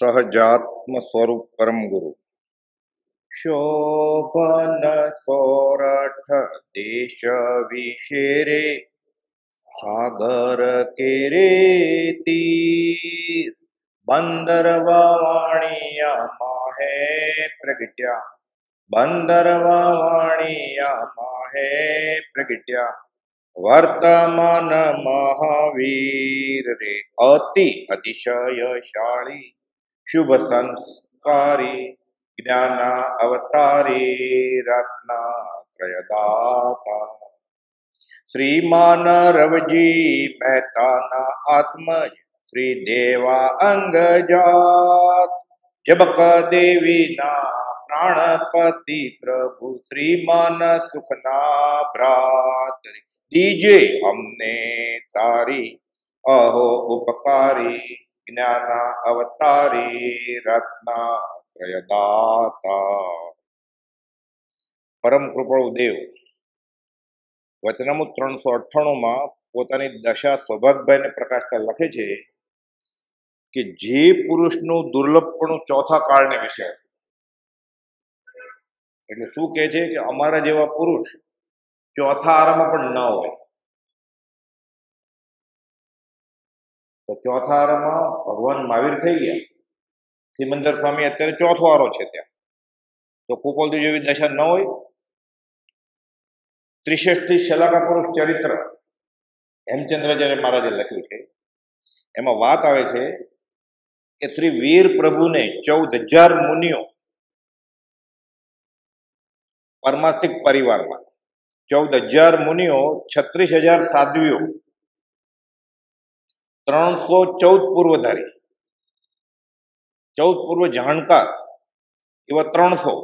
સહજાત્મ સ્વરૂપ પરમ ગુરુ શોભન સોરઠ દેશ વિશેરે સાગર કેરે તીર બંદરવા વાણિયા માહે પ્રગટ્યા બંદરવા વાણિયા માહે પ્રગટ્યા વર્તમાન મહાવીર રે અતિ અતિશયશાળી શુભ સંસ્કારી જ્ઞાન અવતારી રત્નાત્રયદાતા શ્રીમાન રવજી મહેતાના આત્મજ શ્રી દેવા અંગજાત જબક દેવીના પ્રાણપતિ પ્રભુ શ્રીમાન સુખના ભ્રાત દીજે અમને તારી અહો ઉપકારી જ્ઞાન અવતારી રત્નાત્રયદાતા પરમ કૃપાળુ દેવ વચનામૃત 398 પોતાની દશા સૌભાગભાઈને પ્રકાશતા લખે છે કે જે પુરુષનું દુર્લભપણું ચોથા કાળને વિશે, એટલે શું કહે છે કે અમારા જેવા પુરુષ ચોથા આરામાં પણ ન હોય. તો ચોથા આરામાં ભગવાન મહાવીર થઈ ગયા, સિમંદર સ્વામી અત્યારે ચોથો આરો છે ત્યાં, તો કુપોલદેવ જેવી દશા ન હોય. ત્રિશષ્ટી શલાકા પુરુષ ચરિત્ર હેમચંદ્રાચાર્ય મહારાજે લખ્યું છે. એમાં વાત આવે છે કે શ્રી વીર પ્રભુને 14,000 મુનિઓ પરમાર્થિક પરિવારમાં, 14,000 મુનિઓ, 36,000 સાધ્વીઓ, 314 પૂર્વધારી, 14 પૂર્વ જાણકાર એવા 300,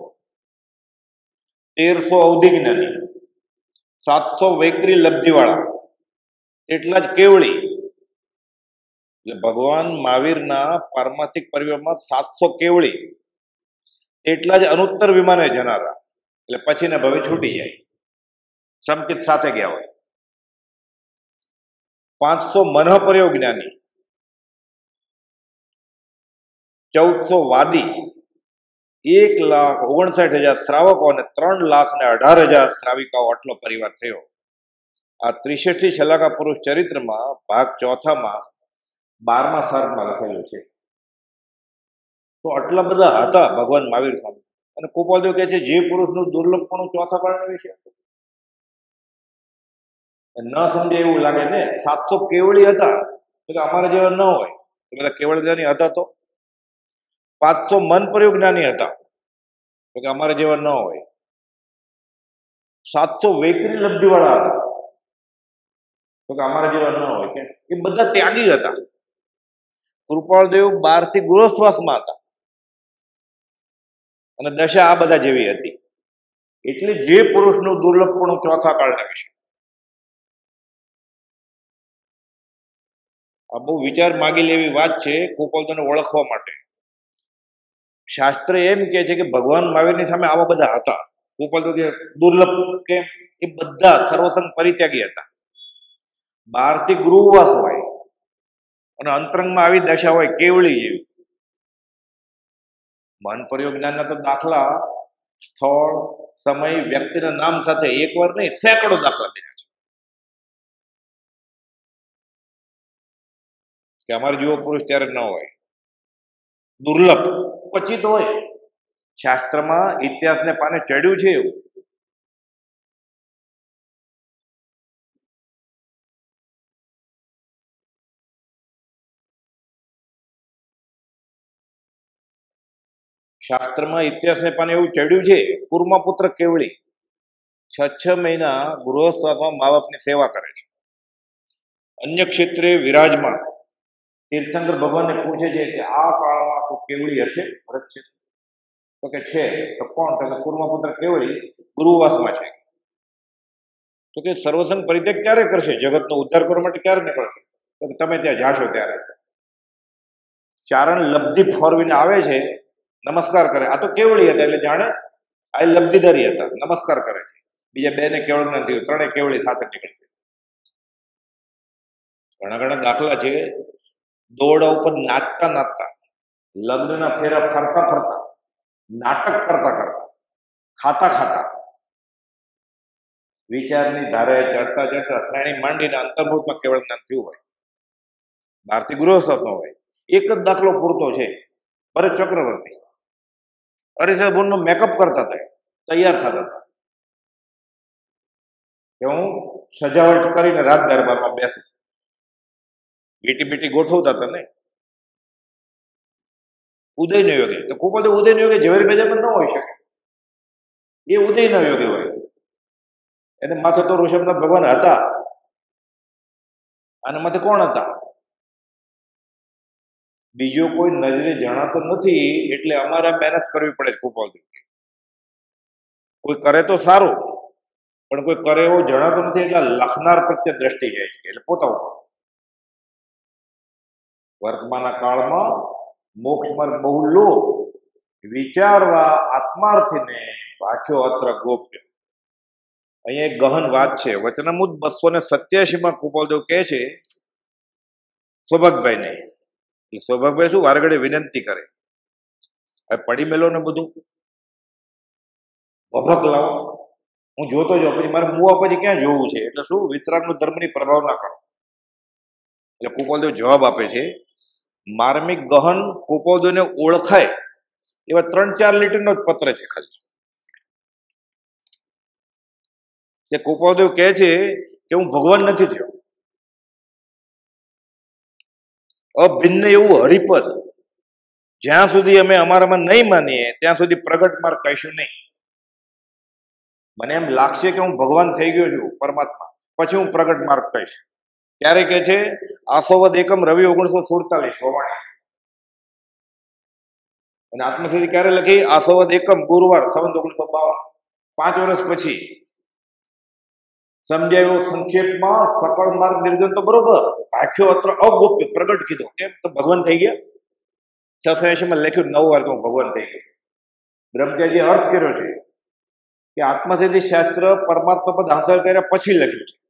1300 અવધિજ્ઞાની, 700 વૈક્રી લબ્ધિવાળા, એટલા જ કેવળી. એટલે ભગવાન મહાવીરના પારમાર્થિક પરિવારમાં 700 કેવળી, એટલા જ અનુત્તર વિમાને જનારા, એટલે પછીને ભવે છૂટી જાય, સંકિત સાથે ગયા હોય. 500 મનઃપર્યો જ્ઞાની, 1400 વાદી, 1,59,000 શ્રાવકો અને 3,18,000 શ્રાવિકાઓ, આટલો પરિવાર થયો. આ ત્રિશષ્ટી શલાકા પુરુષ ચરિત્રમાં ભાગ ચોથામાં 12મા સર્ગમાં લખેલું છે. તો આટલા બધા હતા ભગવાન મહાવીર સ્વામી. અને કૃપાલદેવ કહે છે જે પુરુષનું દુર્લભપણું ચોથા કાળના વિશે ન સમજે એવું લાગે ને. 700 કેવળી હતા તો કે અમારા જેવા ન હોય, એ બધા કેવળ જ્ઞાની હતા. તો 500 મન પ્રયોગ જ્ઞાની હતા તો કે અમારા જેવા ન હોય. 700 વૈકરી લબ્ધિવાળા હતા તો કે અમારા જેવા ન હોય. કે એ બધા ત્યાગી હતા. કૃપાળદેવ 12 થી ગૃહસ્થવાસમાં હતા અને દશા આ બધા જેવી હતી. એટલે જે પુરુષનું દુર્લભપણું ચોથા કાળના વિશે, આ બહુ વિચાર માગી લેવી વાત છે કૃપાળદેવને ઓળખવા માટે. શાસ્ત્ર એમ કે છે કે ભગવાન મહાવીરની સામે આવા બધા હતા. કૃપાળદેવ કે દુર્લભ કેમ? એ બધા સર્વસંગ પરિત્યાગી હતા. 12 થી ગૃહવાસ હોય અને અંતરંગમાં આવી દશા હોય કેવળી જેવી. મન પ્રયોગ જ્ઞાનના તો દાખલા સ્થળ, સમય, વ્યક્તિના નામ સાથે એકવાર નહીં, સેંકડો દાખલા બન્યા છે કે અમારે જેવો પુરુષ ત્યારે ન હોય. દુર્લભ ક્વચિત હોય. શાસ્ત્રમાં ઇતિહાસને પાને ચડ્યું છે એવું. શાસ્ત્રમાં ઇતિહાસને પાને એવું ચડ્યું છે. કુર્મા પુત્ર કેવળી 6 મહિના ગૃહસ્થવાસમાં મા બાપની સેવા કરે છે. અન્ય ક્ષેત્રે વિરાજમાન તીર્થંકર ભગવાનને પૂછે છે કે આ કાળમાં કોઈ કેવળી હશે ભરત છે? તો કે છે. તો કોણ? તો કે કુર્મા પુત્ર કેવળી ગુરુવાસમાં છે. તો કે સર્વસંગ પરિત્યાગ ક્યારે કરશે? જગતનો ઉદ્ધાર કરવા માટે ક્યારે નીકળશે? તો કે તમે ત્યાં જાશો ત્યારે. ચારણ લબ્ધિ ફોરવીને આવે છે, નમસ્કાર કરે. આ તો કેવળી હતા એટલે જાણે આ લબ્ધિધારી હતા, નમસ્કાર કરે છે. બીજા 2 ને કેવળ નથી, 3 કેવળી સાથે નીકળી. ઘણા દાખલા છે. દોરડા ઉપર નાચતા નાચતા લગ્નના ફેરા ફરતા ફરતા, નાટક કરતા કરતા, ખાતા ખાતા, વિચારની ધારે ચડતા ચડતા શ્રેણી માંડીને અંતર્ભૂતમાં કેવળ જ્ઞાન થયું હોય. ભારતીય ગૃહસ્થનો હોય. એક જ દાખલો પૂરતો છે. ભરત ચક્રવર્તી અરીસાબુનનો મેકઅપ કરતા હતા, તૈયાર થતા હતા કે હું સજાવટ કરીને રાજ દરબારમાં બેસું. બેટી બેટી ગોઠવતા હતા ને. ઉદયનો યોગે તો કુપોલદેવ ઉદયનો યોગે ઝવેરી બેજામાં ન હોઈ શકે. એ ઉદયના યોગે હોય. એને માથે તો ઋષભનાથ ભગવાન હતા, અને માથે કોણ હતા? બીજો કોઈ નજરે જણાતો નથી, એટલે અમારે મહેનત કરવી પડે. કુપોલદેવ કોઈ કરે તો સારું, પણ કોઈ કરે એવો જણાતો નથી, એટલે લખનાર પ્રત્યે દ્રષ્ટિ જાય છે, એટલે પોતા ઉપર. વર્તમાનના કાળમાં મોક્ષ માર્ગ બહુ લો, વિચારવા આત્માર્થીને વાંચ્યો અત્ર ગોપ્ય. અહીંયા એક ગહન વાત છે. વચનામૃત 287 કુપોલદેવ કહે છે સૌભાગભાઈને, એટલે સૌભાગભાઈ શું વારગડે વિનંતી કરે, હવે પડી મેલો ને બધું ભભક લાવો, હું જોતો જાઉં, પછી મારે મુવા પછી ક્યાં જોવું છે, એટલે શું વિતરાગનો ધર્મની પ્રભાવ ના કરો. એટલે કુપોલદેવ જવાબ આપે છે. માર્મિક ગહન કુપોલદેવને ઓળખાય એવા 3-4 લીટરનો જ પત્ર છે ખાલી. કે કુપોલદેવ કહે છે કે હું ભગવાન નથી થયો, અભિન્ન એવું હરિપદ જ્યાં સુધી અમે અમારામાં નહીં માનીએ ત્યાં સુધી પ્રગટ માર્ગ કહીશું નહીં. મને એમ લાગશે કે હું ભગવાન થઈ ગયો છું, પરમાત્મા, પછી હું પ્રગટ માર્ગ કહીશ. ત્યારે કે છે આસોવદ એકમ રવિ 1947 અને આત્મસિદ્ધિ ક્યારે લખી? આસોવદ એકમ ગુરુવાર સંવત 1952, 5 વર્ષ પછી. સમજાયો સંક્ષેપમાં સકળ માર્ગ નિર્ગન તો બરોબર, ભાખ્યો અત્ર અગોપ્ય પ્રગટ કીધો. કેમ? તો ભગવાન થઈ ગયા. 680 લખ્યું 9 વાર કે હું ભગવાન થઈ ગયો. બ્રહ્મચારીએ અર્થ કર્યો છે કે આત્મસિદ્ધિ શાસ્ત્ર પરમાત્મા પદ હાંસલ કર્યા પછી લખ્યું છે.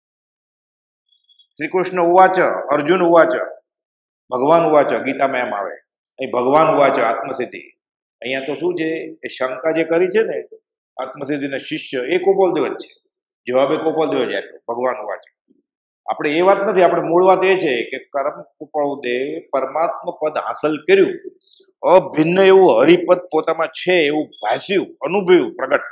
શ્રી કૃષ્ણ ઉવાચ, અર્જુન ઉવાચ, ભગવાન ઉવાચ, ગીતામાં એમ આવે. અહીં ભગવાન ઉવાચ આત્મસિદ્ધિ. અહીંયા તો શું છે, એ શંકા જે કરી છે ને આત્મસિદ્ધિના શિષ્ય, એ કુપોલદેવ જ છે. જવાબે કુપોલદેવ જ આપ્યો, ભગવાન ઉવાચ. આપણે એ વાત નથી, આપણે મૂળ વાત એ છે કે કર્મ કુપોલદેવ પરમાત્મા પદ હાંસલ કર્યું, અભિન્ન એવું હરિપદ પોતામાં છે એવું ભાસ્યું, અનુભવ્યું, પ્રગટ,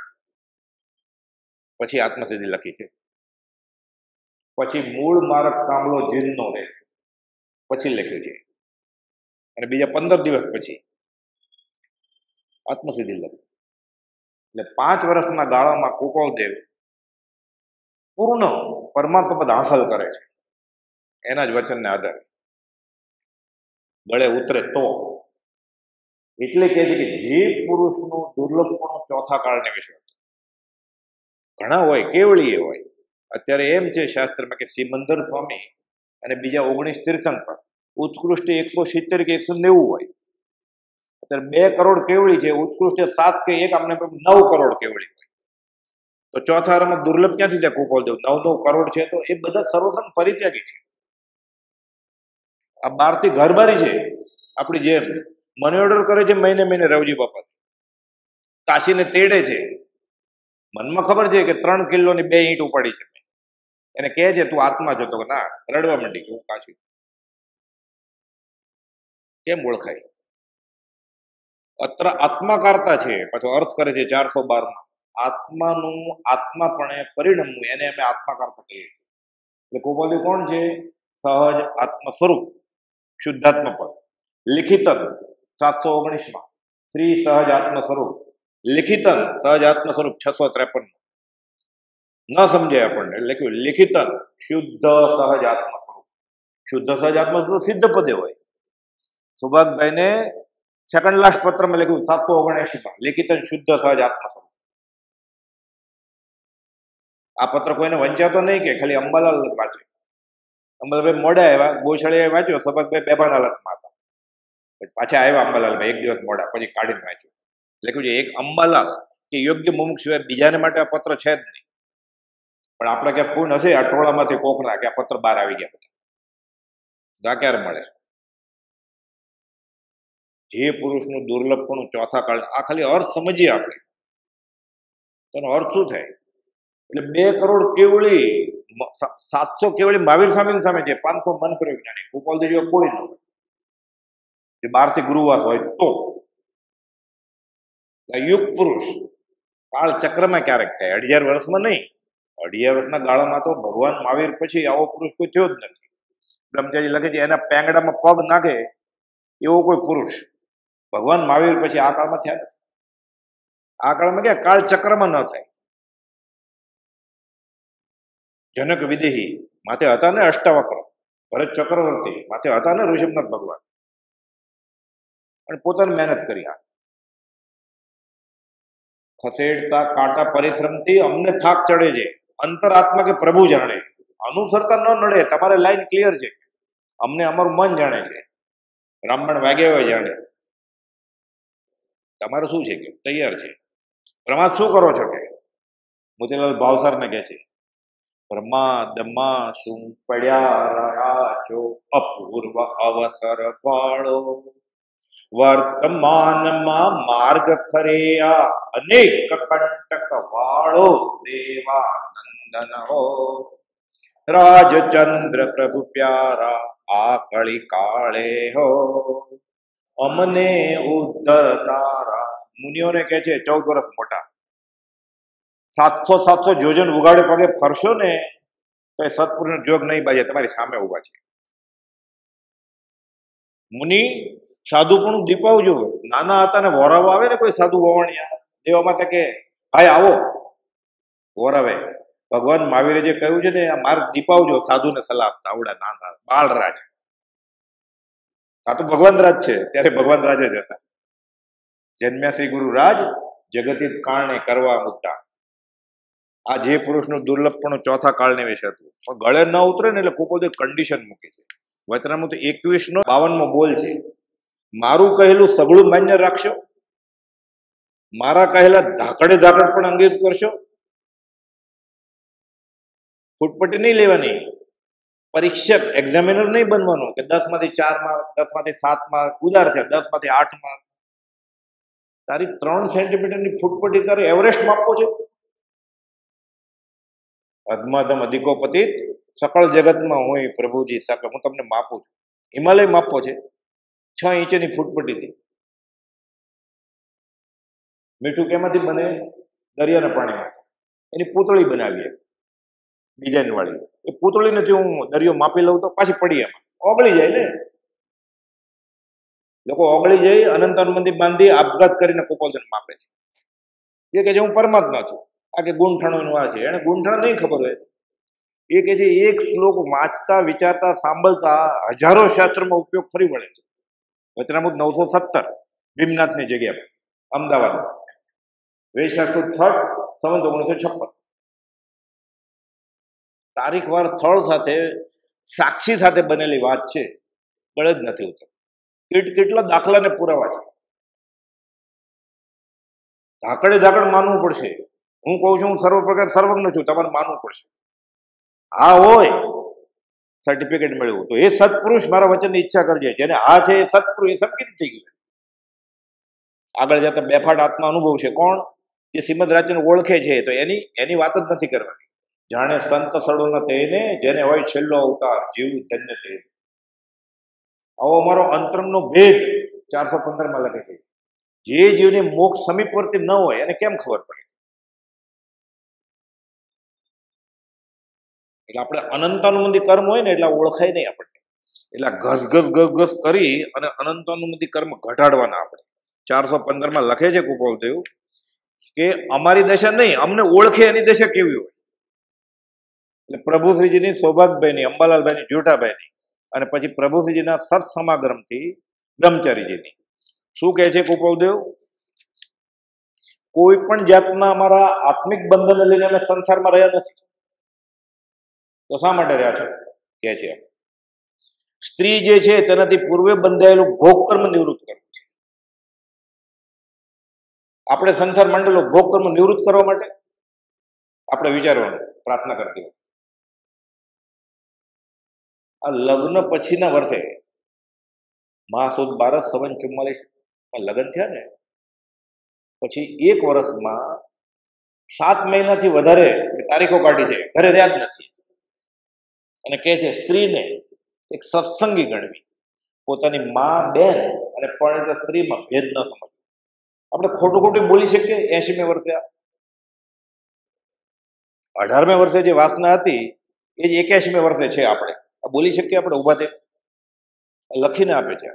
પછી આત્મસિદ્ધિ લખી છે. પછી મૂળ માર્ગ સાંભળો જીનનો રે, પછી લખ્યું છે. અને બીજા 15 દિવસ પછી આત્મસિદ્ધિ લખ્યું. એટલે 5 વર્ષના ગાળામાં કુપોલદેવ પૂર્ણ પરમાત્મા પદ હાંસલ કરે છે, એના જ વચનને આધારે. ગળે ઉતરે તો. એટલે કહે છે કે જે પુરુષનું દુર્લભપણું ચોથા કાળને વિશે ઘણા હોય, કેવળીએ હોય. અત્યારે એમ છે શાસ્ત્રમાં કે સિમંદર સ્વામી અને બીજા 19 તીર્થંકર ઉત્કૃષ્ટ 170 કે 190 હોય. અત્યારે 2 કરોડ કેવળી છે, ઉત્કૃષ્ટ 7 કે 1, આમને 9 કરોડ કેવળી હોય. તો ચોથા હારામાં દુર્લભ ક્યાંથી છે કુપોલદેવ? 9 કરોડ છે, તો એ બધા સર્વસંગ પરિત્યાગી છે. આ 12 થી ઘરબારી છે. આપણી જેમ મની ઓર્ડર કરે છે મહિને મહિને રવજી બાપા, કાશીને તેડે છે. મનમાં ખબર છે કે 3 કિલોની 2 ઈંટ ઉપાડી છે. એને કહે છે તું આત્મા છો, તો ના, રડવા માંડી કે હું કાશી. કેમ ઓળખાય? અત્ર આત્માકારતા છે, પાછો અર્થ કરે છે 412 આત્માનું આત્માપણે પરિણમવું, એને અમે આત્માકારતા કહીએ છીએ. એટલે કુપોલદેવ કોણ છે? સહજ આત્મ સ્વરૂપ, શુદ્ધાત્મા પદ. લિખિતન 719 શ્રી સહજ આત્મ સ્વરૂપ. લિખિતન સહજ આત્મ સ્વરૂપ 653. ન સમજાય આપણને, લખ્યું લિખિતન શુદ્ધ સહજ આત્મ સ્વરૂપ. શુદ્ધ સહજ આત્મ સ્વરૂપ સિદ્ધ પદે હોય. સૌભાગભાઈને સેકન્ડ લાસ્ટ પત્રમાં લખ્યું 779 લિખિતન શુદ્ધ સહજ આત્મ સ્વરૂપ. આ પત્ર કોઈને વંચાતો નહીં કે ખાલી અંબાલાલ વાંચે. અંબાલાલભાઈ મોડા આવ્યા, ગોશાળીએ વાંચ્યો, સૌભાગભાઈ બેભાન હાલતમાં હતા. પાછા આવ્યા અંબાલાલભાઈ 1 દિવસ મોડા, પછી કાઢીને વાંચ્યું. લખ્યું છે એક અંબાલાલ કે યોગ્ય મુમુક્ષ સિવાય બીજાને માટે આ પત્ર છે જ નહીં. પણ આપણે ક્યાંક પૂર્ણ હશે આ ટોળામાંથી કોકના કે આ પત્ર બહાર આવી ગયા બધા, ક્યારે મળે? જે પુરુષનું દુર્લભપણું ચોથા કાળ, આ ખાલી અર્થ સમજીએ આપણે, તેનો અર્થ શું થાય? એટલે 2 કરોડ કેવળી, 700 કેવળી મહાવીર સ્વામી સામે છે, 500 મન પ્રયોજ્ઞાની ગોપાલદેવ જેવા કોઈ ન હોય, જે 12 થી ગુરુવાસ હોય તો યુગ પુરુષ કાળ ચક્રમાં ક્યારેક થાય, 2,500 વર્ષમાં નહીં. 2,500 વર્ષના ગાળામાં તો ભગવાન મહાવીર પછી આવો પુરુષ કોઈ થયો જ નથી. બ્રહ્મચારી લખે છે એના પેંગડામાં પગ નાખે એવો કોઈ પુરુષ ભગવાન મહાવીર પછી આ કાળમાં થયા નથી. આ કાળમાં ક્યાં કાળ ચક્રમાં ન થાય. જનક વિદેહી માથે હતા ને અષ્ટાવક્ર, ભરત ચક્રવર્તી માથે હતા ને ઋષભનાથ ભગવાન, અને પોતાની મહેનત કરી. આ ખસેડતા કાંટા પરિશ્રમથી અમને થાક ચડે છે, અંતરાત્મા કે પ્રભુ જાણે. અનુસરતા ન નડે, તમારે લાઈન ક્લિયર છે, અમને અમારું મન જાણે છે, બ્રાહ્મણ વાગ્યા હોય જાણે. તમારે શું છે કે તૈયાર છે. પ્રમાદ શું કરો છો કે મોતીલાલ ભાવસારને કહે છે, પ્રમાદમાં શું પડ્યા રહ્યા છો, અપૂર્વ અવસર વાળો, વર્તમાનમાં માર્ગ ખરેયા, અનેક કંટક વાળો, દેવાનંદન હો, રાજચંદ્ર પ્રભુ પ્યારા, આ કળી કાળે હો, અમને ઉદ્ધરનારા. મુનિઓને કહે છે 14 વર્ષ મોટા, 700 જોજન ઉગાડે પગે ફરશો ને તો એ સત્પુરુષનો જોગ નહીં બાજે, તમારી સામે ઉભા છે. મુનિ સાધુપણું દીપાવજો. નાના હતા ને વોરાવા આવે ને કોઈ સાધુ વવાણિયા, દેવા માતા કે ભાઈ આવો વોરાવે. ભગવાન મહાવીરે જે કહ્યું છે ને, આ માર્ગ દીપાવજો, સાધુને સલાહ આપતા આવડા નાના બાળરાજ. આ તો ભગવાન રાજ છે, ત્યારે ભગવાન રાજ જ હતા. જન્મ્યા શ્રી ગુરુ રાજ, જગતિત કારણે કરવા મુદ્દા. આ જે પુરુષનું દુર્લભપણું ચોથા કાળને વિશે હતું, પણ ગળે ન ઉતરે ને એટલે ખૂબ બધી કન્ડિશન મૂકી છે. વચનામૃત 21:52 બોલ છે, મારું કહેલું સગળું માન્ય રાખશો, મારા કહેલા ધાકડે ધાકડ પણ અંગીત કરશો. ફૂટપટ્ટી નહીં લેવાની, પરીક્ષક એક્ઝામિનર નહીં બનવાનું કે 10 માંથી 4 માર્ક, 10 માંથી 7 માર્ક ઉધાર થયા, 10 માંથી 8 માર્ક. તારી 3 સેન્ટીમીટરની ફૂટપટ્ટી તારે એવરેસ્ટ માપવો છે. અધમાધમ અધિકોપતિત સકળ જગતમાં હું પ્રભુજી સકળ, હું તમને માપું છું. હિમાલય માપવો છે 6 ઇંચની ફૂટપટ્ટીથી. મીઠું કેમાંથી બને? દરિયાના પાણીમાં. એની પૂતળી બનાવીએ ડિઝાઇન વાળી. એ પૂતળી નથી હું દરિયો માપી લઉં તો પાછી પડી એમાં ઓગળી જાય ને. લોકો ઓગળી જાય, અનંત મંદિર બાંધી આપઘાત કરીને કુપોલજન માપે છે. એ કે છે હું પરમાત્મા છું, આ કે ગુંઠણો આ છે. એને ગુંઠણ નહીં ખબર હોય. એ કે છે એક શ્લોક વાંચતા વિચારતા સાંભળતા હજારો શાસ્ત્રમાં ઉપયોગ ફરી વળે છે. વચનામૃત 917 ભીમનાથની જગ્યા પર અમદાવાદ, વૈશાખ સુદ છઠ, સંવત 1956. તારીખવાર સ્થળ સાથે સાક્ષી સાથે બનેલી વાત છે, ગળે જ નથી ઉતરતું. કેટલા દાખલા ને પુરાવા છે. ધાકડે ધાકડ માનવું પડશે. હું કહું છું હું સર્વ પ્રકાર સર્વજ્ઞ છું, તમારે માનવું પડશે. હા હોય સર્ટિફિકેટ મળ્યું તો એ સત્પુરુષ મારા વચનની ઈચ્છા કરજે. જેને હા છે એ સત્પુરુષ, એ સંકિત થઈ ગયું. આગળ જતા બેફાટ આત્મા અનુભવ છે. કોણ? જે શ્રીમદ રાજ્યને ઓળખે છે. તો એની વાત જ નથી કરવાની. જાણે સંત સડો ન તેને, જેને હોય છેલ્લો અવતાર, જીવ ધન્ય તે. આવો અમારો અંતરંગનો ભેદ 415 લખે છે. જે જીવને મોક્ષ સમીપવર્તી ન હોય એને કેમ ખબર પડે? એટલે આપણે અનંતાનુબંધી કર્મ હોય ને એટલે ઓળખાય નહીં આપણને. એટલે ઘસ કરી અને અનંતાનુબંધી કર્મ ઘટાડવાના આપણે. 415 લખે છે કુપોલદેવ કે અમારી દશા નહીં, અમને ઓળખે એની દશા કેવી હોય. એટલે પ્રભુશ્રીજીની, સૌભાગ્યભાઈની, અંબાલાલભાઈની, જોટાભાઈની, અને પછી પ્રભુશ્રીજીના સત સમાગમથી બ્રહ્મચારીજીની. શું કહે છે કુપોલદેવ? કોઈ પણ જાતના અમારા આત્મિક બંધનને લઈને અમે સંસારમાં રહ્યા નથી. તો શા માટે રહ્યા છો? કે છે સ્ત્રી જે છે તેનાથી પૂર્વે બંધાયેલું ભોગ કર્મ નિવૃત્ત કરવું છે. આપણે સંસાર મંડળો ભોગ કર્મ નિવૃત્ત કરવા માટે આપણે વિચારવાનું, પ્રાર્થના કરતી હોય. આ લગ્ન પછીના વર્ષે મહાસુદ 12 સંવત 44 લગ્ન થયા ને પછી 1 વર્ષમાં 7 મહિનાથી વધારે તારીખો કાઢી છે, ઘરે રહ્યા જ નથી. અને કહે છે સ્ત્રીને એક સત્સંગી ગણવી, પોતાની માં, બેન અને પરણિત સ્ત્રીમાં ભેદ ન સમજવો. આપણે ખોટું ખોટું બોલી શકીએ. 80મે વર્ષે 18મે વર્ષે જે વાસના હતી એ જ 81મે વર્ષે છે. આપણે બોલી શકીએ? આપણે ઉભા થઈ લખીને આપે છે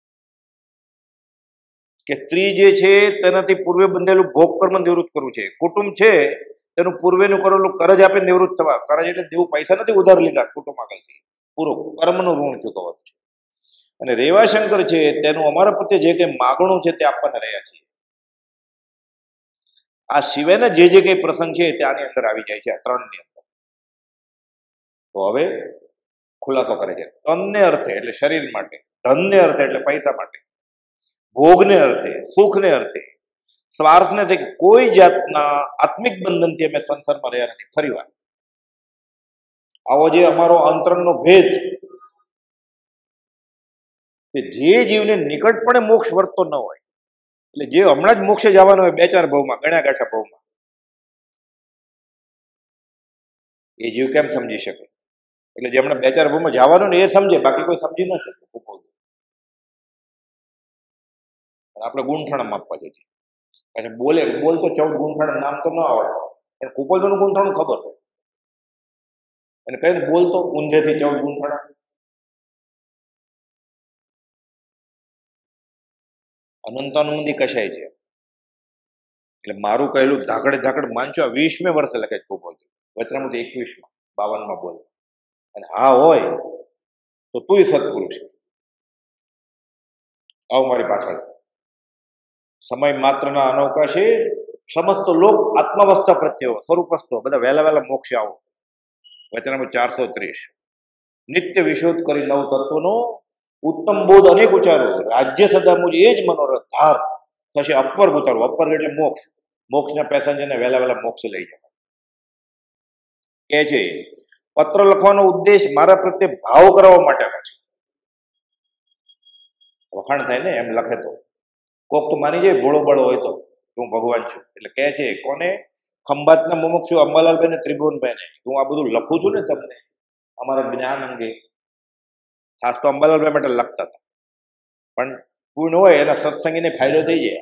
કે સ્ત્રી જે છે તેનાથી પૂર્વે બંધેલું ભોગ કર્મ નિવૃત્ત કરવું છે. કુટુંબ છે તેનું પૂર્વેનું કરેલું કરજ આપે નિવૃત્ત થવા. કરજ એટલે દેવું, પૈસા નથી ઉધાર લીધા, કુટુંબ આગળથી પૂરું કર્મનું ઋણ ચૂકવવાનું છે. અને રેવાશંકર છે તેનું અમારા પ્રત્યે જે કંઈ માગણું છે તે આપવાના રહ્યા છીએ. આ સિવાયના જે કંઈ પ્રસંગ છે તે આની અંદર આવી જાય છે, આ 3ની અંદર. તો હવે ખુલાસો કરે છે. તનને અર્થે એટલે શરીર માટે, ધનને અર્થે એટલે પૈસા માટે, ભોગને અર્થે, સુખને અર્થે, સ્વાર્થને થઈ કોઈ જાતના આત્મિક બંધનથી અમે સંસારમાં રહ્યા નથી. ફરીવાર આવો જે અમારો અંતરંગનો ભેદ, જે જીવને નિકટપણે મોક્ષ વર્તતો ન હોય, એટલે જે હમણાં જ મોક્ષે જવાનો હોય 2-4 ભાવમાં, ગણ્યા ગાંઠા ભાવમાં, એ જીવ કેમ સમજી શકે? એટલે જે હમણાં 2-4 ભાવમાં જવાનું ને એ સમજે, બાકી કોઈ સમજી ન શકે. આપણે ગુંઠાણમાં આપવા જઈએ. પછી બોલતો 14 ગુંઠાણ નામ તો ન આવડે, પણ કુપોલનું ગુંઠાણું ખબર હોય. અને કઈ બોલતો ઊંધેથી 14 ગુંઠાણા. અનંતાનુમંદી કશાય છે. એટલે મારું કહેલું ધાકડે માનજો. 20મે વર્ષે લખે છે કુપોલ, વચનામૃત 21માં 52માં બોલે. અને હા હોય તો તુંય સત્પુરુષ. આવો મારી પાછળ. સમય માત્રના અનવકાશે સમસ્ત લોક આત્માવસ્થા પ્રત્યે સ્વરૂપસ્તો બધા વહેલા મોક્ષે આવો. વચનામૃત 430. નિત્ય વિશોધ કરી 9 તત્વનો ઉત્તમ બોધ અનેક ઉચ્ચારો, રાજ્ય સદા મુજ એ જ મનોરથ ધાર થશે અપવર્ગ ઉતારવું. અપવર્ગ એટલે મોક્ષ. મોક્ષના પેસેન્જરને વહેલા મોક્ષે લઈ જવા. કે છે પત્ર લખવાનો ઉદ્દેશ મારા પ્રત્યે ભાવ કરવા માટેનો છે. વખાણ થાય ને એમ લખે તો કોક તો માની જાય, ભોળો બળો હોય તો હું ભગવાન છું. એટલે કહે છે કોને? ખંભાતના મુમુક્ષુ અંબાલાલભાઈ ને ત્રિભુવનભાઈને. હું આ બધું લખું છું ને તમને અમારા જ્ઞાન અંગે. ખાસ તો અંબાલાલભાઈ માટે લખતા હતા, પણ પૂર્ણ હોય એના સત્સંગીને ફાયદો થઈ જાય.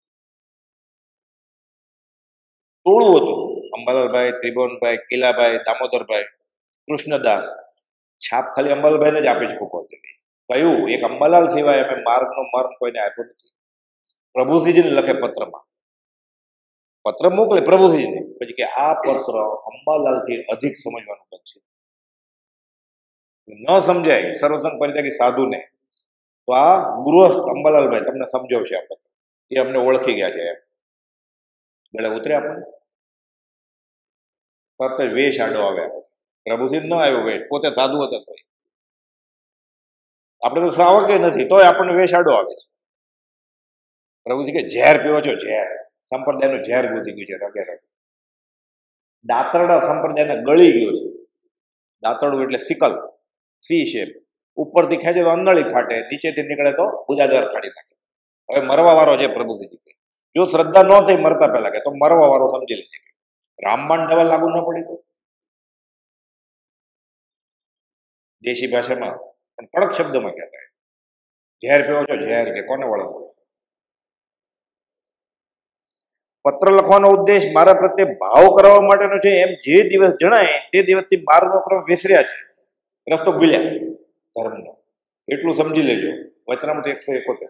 ટોળું હતું. અંબાલાલભાઈ, ત્રિભુવનભાઈ, કિલાભાઈ, દામોદરભાઈ, કૃષ્ણદાસ. છાપ ખાલી અંબાલાલભાઈને જ આપે છે. કુપોલ કયું? એક અંબાલાલ સિવાય અમે માર્ગનો મર્મ કોઈને આપ્યો નથી. પ્રભુસિંહજીને લખે પત્રમાં, પત્ર મોકલે પ્રભુસિંહજીને, પછી કે આ પત્ર અંબાલાલથી અધિક સમજવાનું બનશે. ન સમજાય સર્વસંગ પરિત્યાગી સાધુને તો આ ગૃહસ્થ અંબાલાલભાઈ તમને સમજાવશે. આ પત્ર એ અમને ઓળખી ગયા છે. એમ ગળે ઉતરે આપણને ફક્ત વેશ આડો આવે. પ્રભુસિંહ ન આવ્યો વેશ, પોતે સાધુ હતો તો આપણે તો શ્રાવકે નથી તોય આપણને વેશ આડો આવે છે. પ્રભુજી કે ઝેર પીવો છો? ઝેર સંપ્રદાયનું ઝેર ગૂંથી ગયું છે. રગે દાંતરડા સંપ્રદાયને ગળી ગયો છે. દાંતરડું એટલે સિકલ, સી શેપ. ઉપરથી ખેંચે તો અંદળી ફાટે, નીચેથી નીકળે તો ગુદાદર કાઢી નાખે. હવે મરવા વાળો છે પ્રભુજી કે. જો શ્રદ્ધા ન થઈ મરતા પહેલા કે તો મરવા વાળો સમજી લેજે. રામબાણ દવા લાગુ ન પડી તો દેશી ભાષામાં પણ કડક શબ્દમાં કહેતા ઝેર પીવો છો? ઝેર કે કોને વળગવો? પત્ર લખવાનો ઉદ્દેશ મારા પ્રત્યે ભાવ કરવા માટેનો છે. એમ જે દિવસ જણાય તે દિવસથી માર્ગનો ક્રમ વિસર્યા છે, રસ્તો ભૂલ્યા ધર્મનો. એટલું સમજી લેજો. વચનામૃત 171.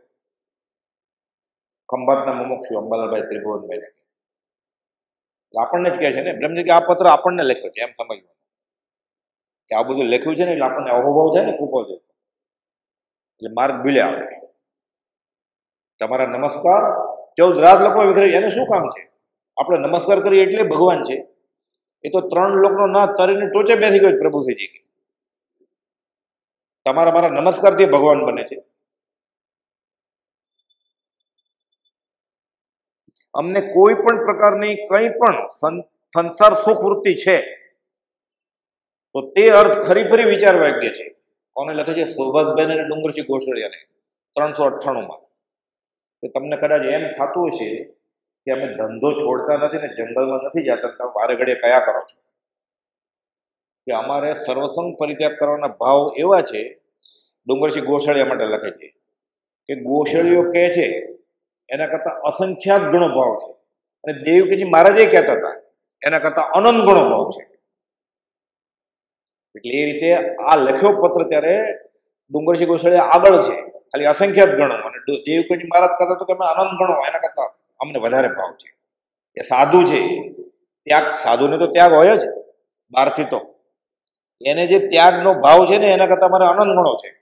ખંભાતના મુમુક્ષુ અંબાલાલભાઈ ત્રિભુવનભાઈ આપણને જ કહે છે ને બ્રહ્મજી કે આ પત્ર આપણને લખ્યો છે. એમ સમજવાનું કે આ બધું લખ્યું છે ને એટલે આપણને અહોભાવ થાય ને કૂપો છે એટલે માર્ગ ભૂલ્યા આપણે. તમારા નમસ્કાર 14 રાત લોકમાં વિખરે એને શું કામ છે? આપણે નમસ્કાર કરીએ એટલે ભગવાન છે. એ તો 3 લોકનો નાથ તરીને ટોચે બેસી ગયો પ્રભુસિંહજી કે તમારા મારા નમસ્કારથી ભગવાન બને છે. અમને કોઈ પણ પ્રકારની કંઈ પણ સંસાર સુખ વૃત્તિ છે તો તે અર્થ ફરી વિચારવા યોગ્ય છે. કોને લખે છે? સૌભાગબેન અને ડુંગરસિંહ ગોસળિયાને 398માં. કે તમને કદાચ એમ થતું હશે કે અમે ધંધો છોડતા નથી ને જંગલમાં નથી જતા, તમે વારે ઘડીએ કયા કરો છો કે અમારે સર્વસંગ પરિત્યાગ કરવાના ભાવ એવા છે. ડુંગરસિંહ ગોસાળિયા માટે લખે છે કે ગોસાળીઓ કહે છે એના કરતા અસંખ્યાત ગણો ભાવ છે, અને દેવકીજી મહારાજે કહેતા હતા એના કરતા અનંત ગણો ભાવ છે. એટલે એ રીતે આ લખ્યો પત્ર ત્યારે ડુંગરસિંહ ગોસાળિયા આગળ છે, ખાલી અસંખ્યાત ગણો, અને દેવકીજી મહારાજ કહેતા તો કે અમે અનંત ગણો, એના કરતા અમને વધારે ભાવ છે. એ સાધુ છે, ત્યાગ, સાધુને તો ત્યાગ હોય જ બહારથી, તો એને જે ત્યાગનો ભાવ છે ને એના કરતા અમારે અનંત ગણો છે.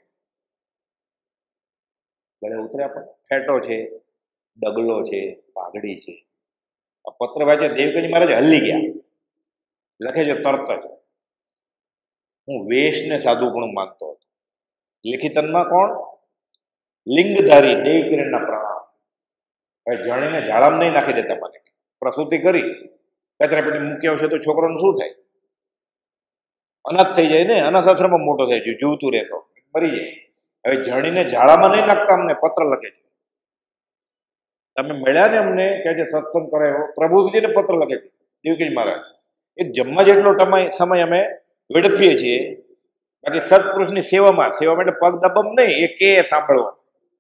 ગળે ઉતરે પણ ફેટો છે, ડગલો છે, પાઘડી છે. આ પત્ર વાંચે દેવકીજી મહારાજ હલ્લી ગયા. લખે છે તરત જ, હું વેશને સાધુપણું માનતો હતો. લિખિતનમાં કોણ? લિંગધારી દેવકીના પ્રણામ. હવે જાણીને ઝાડામાં નહીં નાખી દેતા. મને પ્રસૂતિ કરી કચરા પેટી મૂકી આવશે તો છોકરાનું શું થાય? અનાથ થઈ જાય ને, અનાથ આશ્રમમાં મોટો થાય છે, જીવતું રહેતો મરી જાય. હવે જાણીને ઝાડામાં નહીં નાખતા. અમને પત્ર લખે છે, તમે મળ્યા ને અમને કે છે સત્સંગ કરાયો, પ્રભુજીને પત્ર લખે છે દેવકીજી મહારાજ. એ જમવા જેટલો સમય અમે વેડફીએ છીએ, બાકી સત્પુરુષની સેવામાં એટલે પગ દબમ નહીં, એ કે સાંભળવા.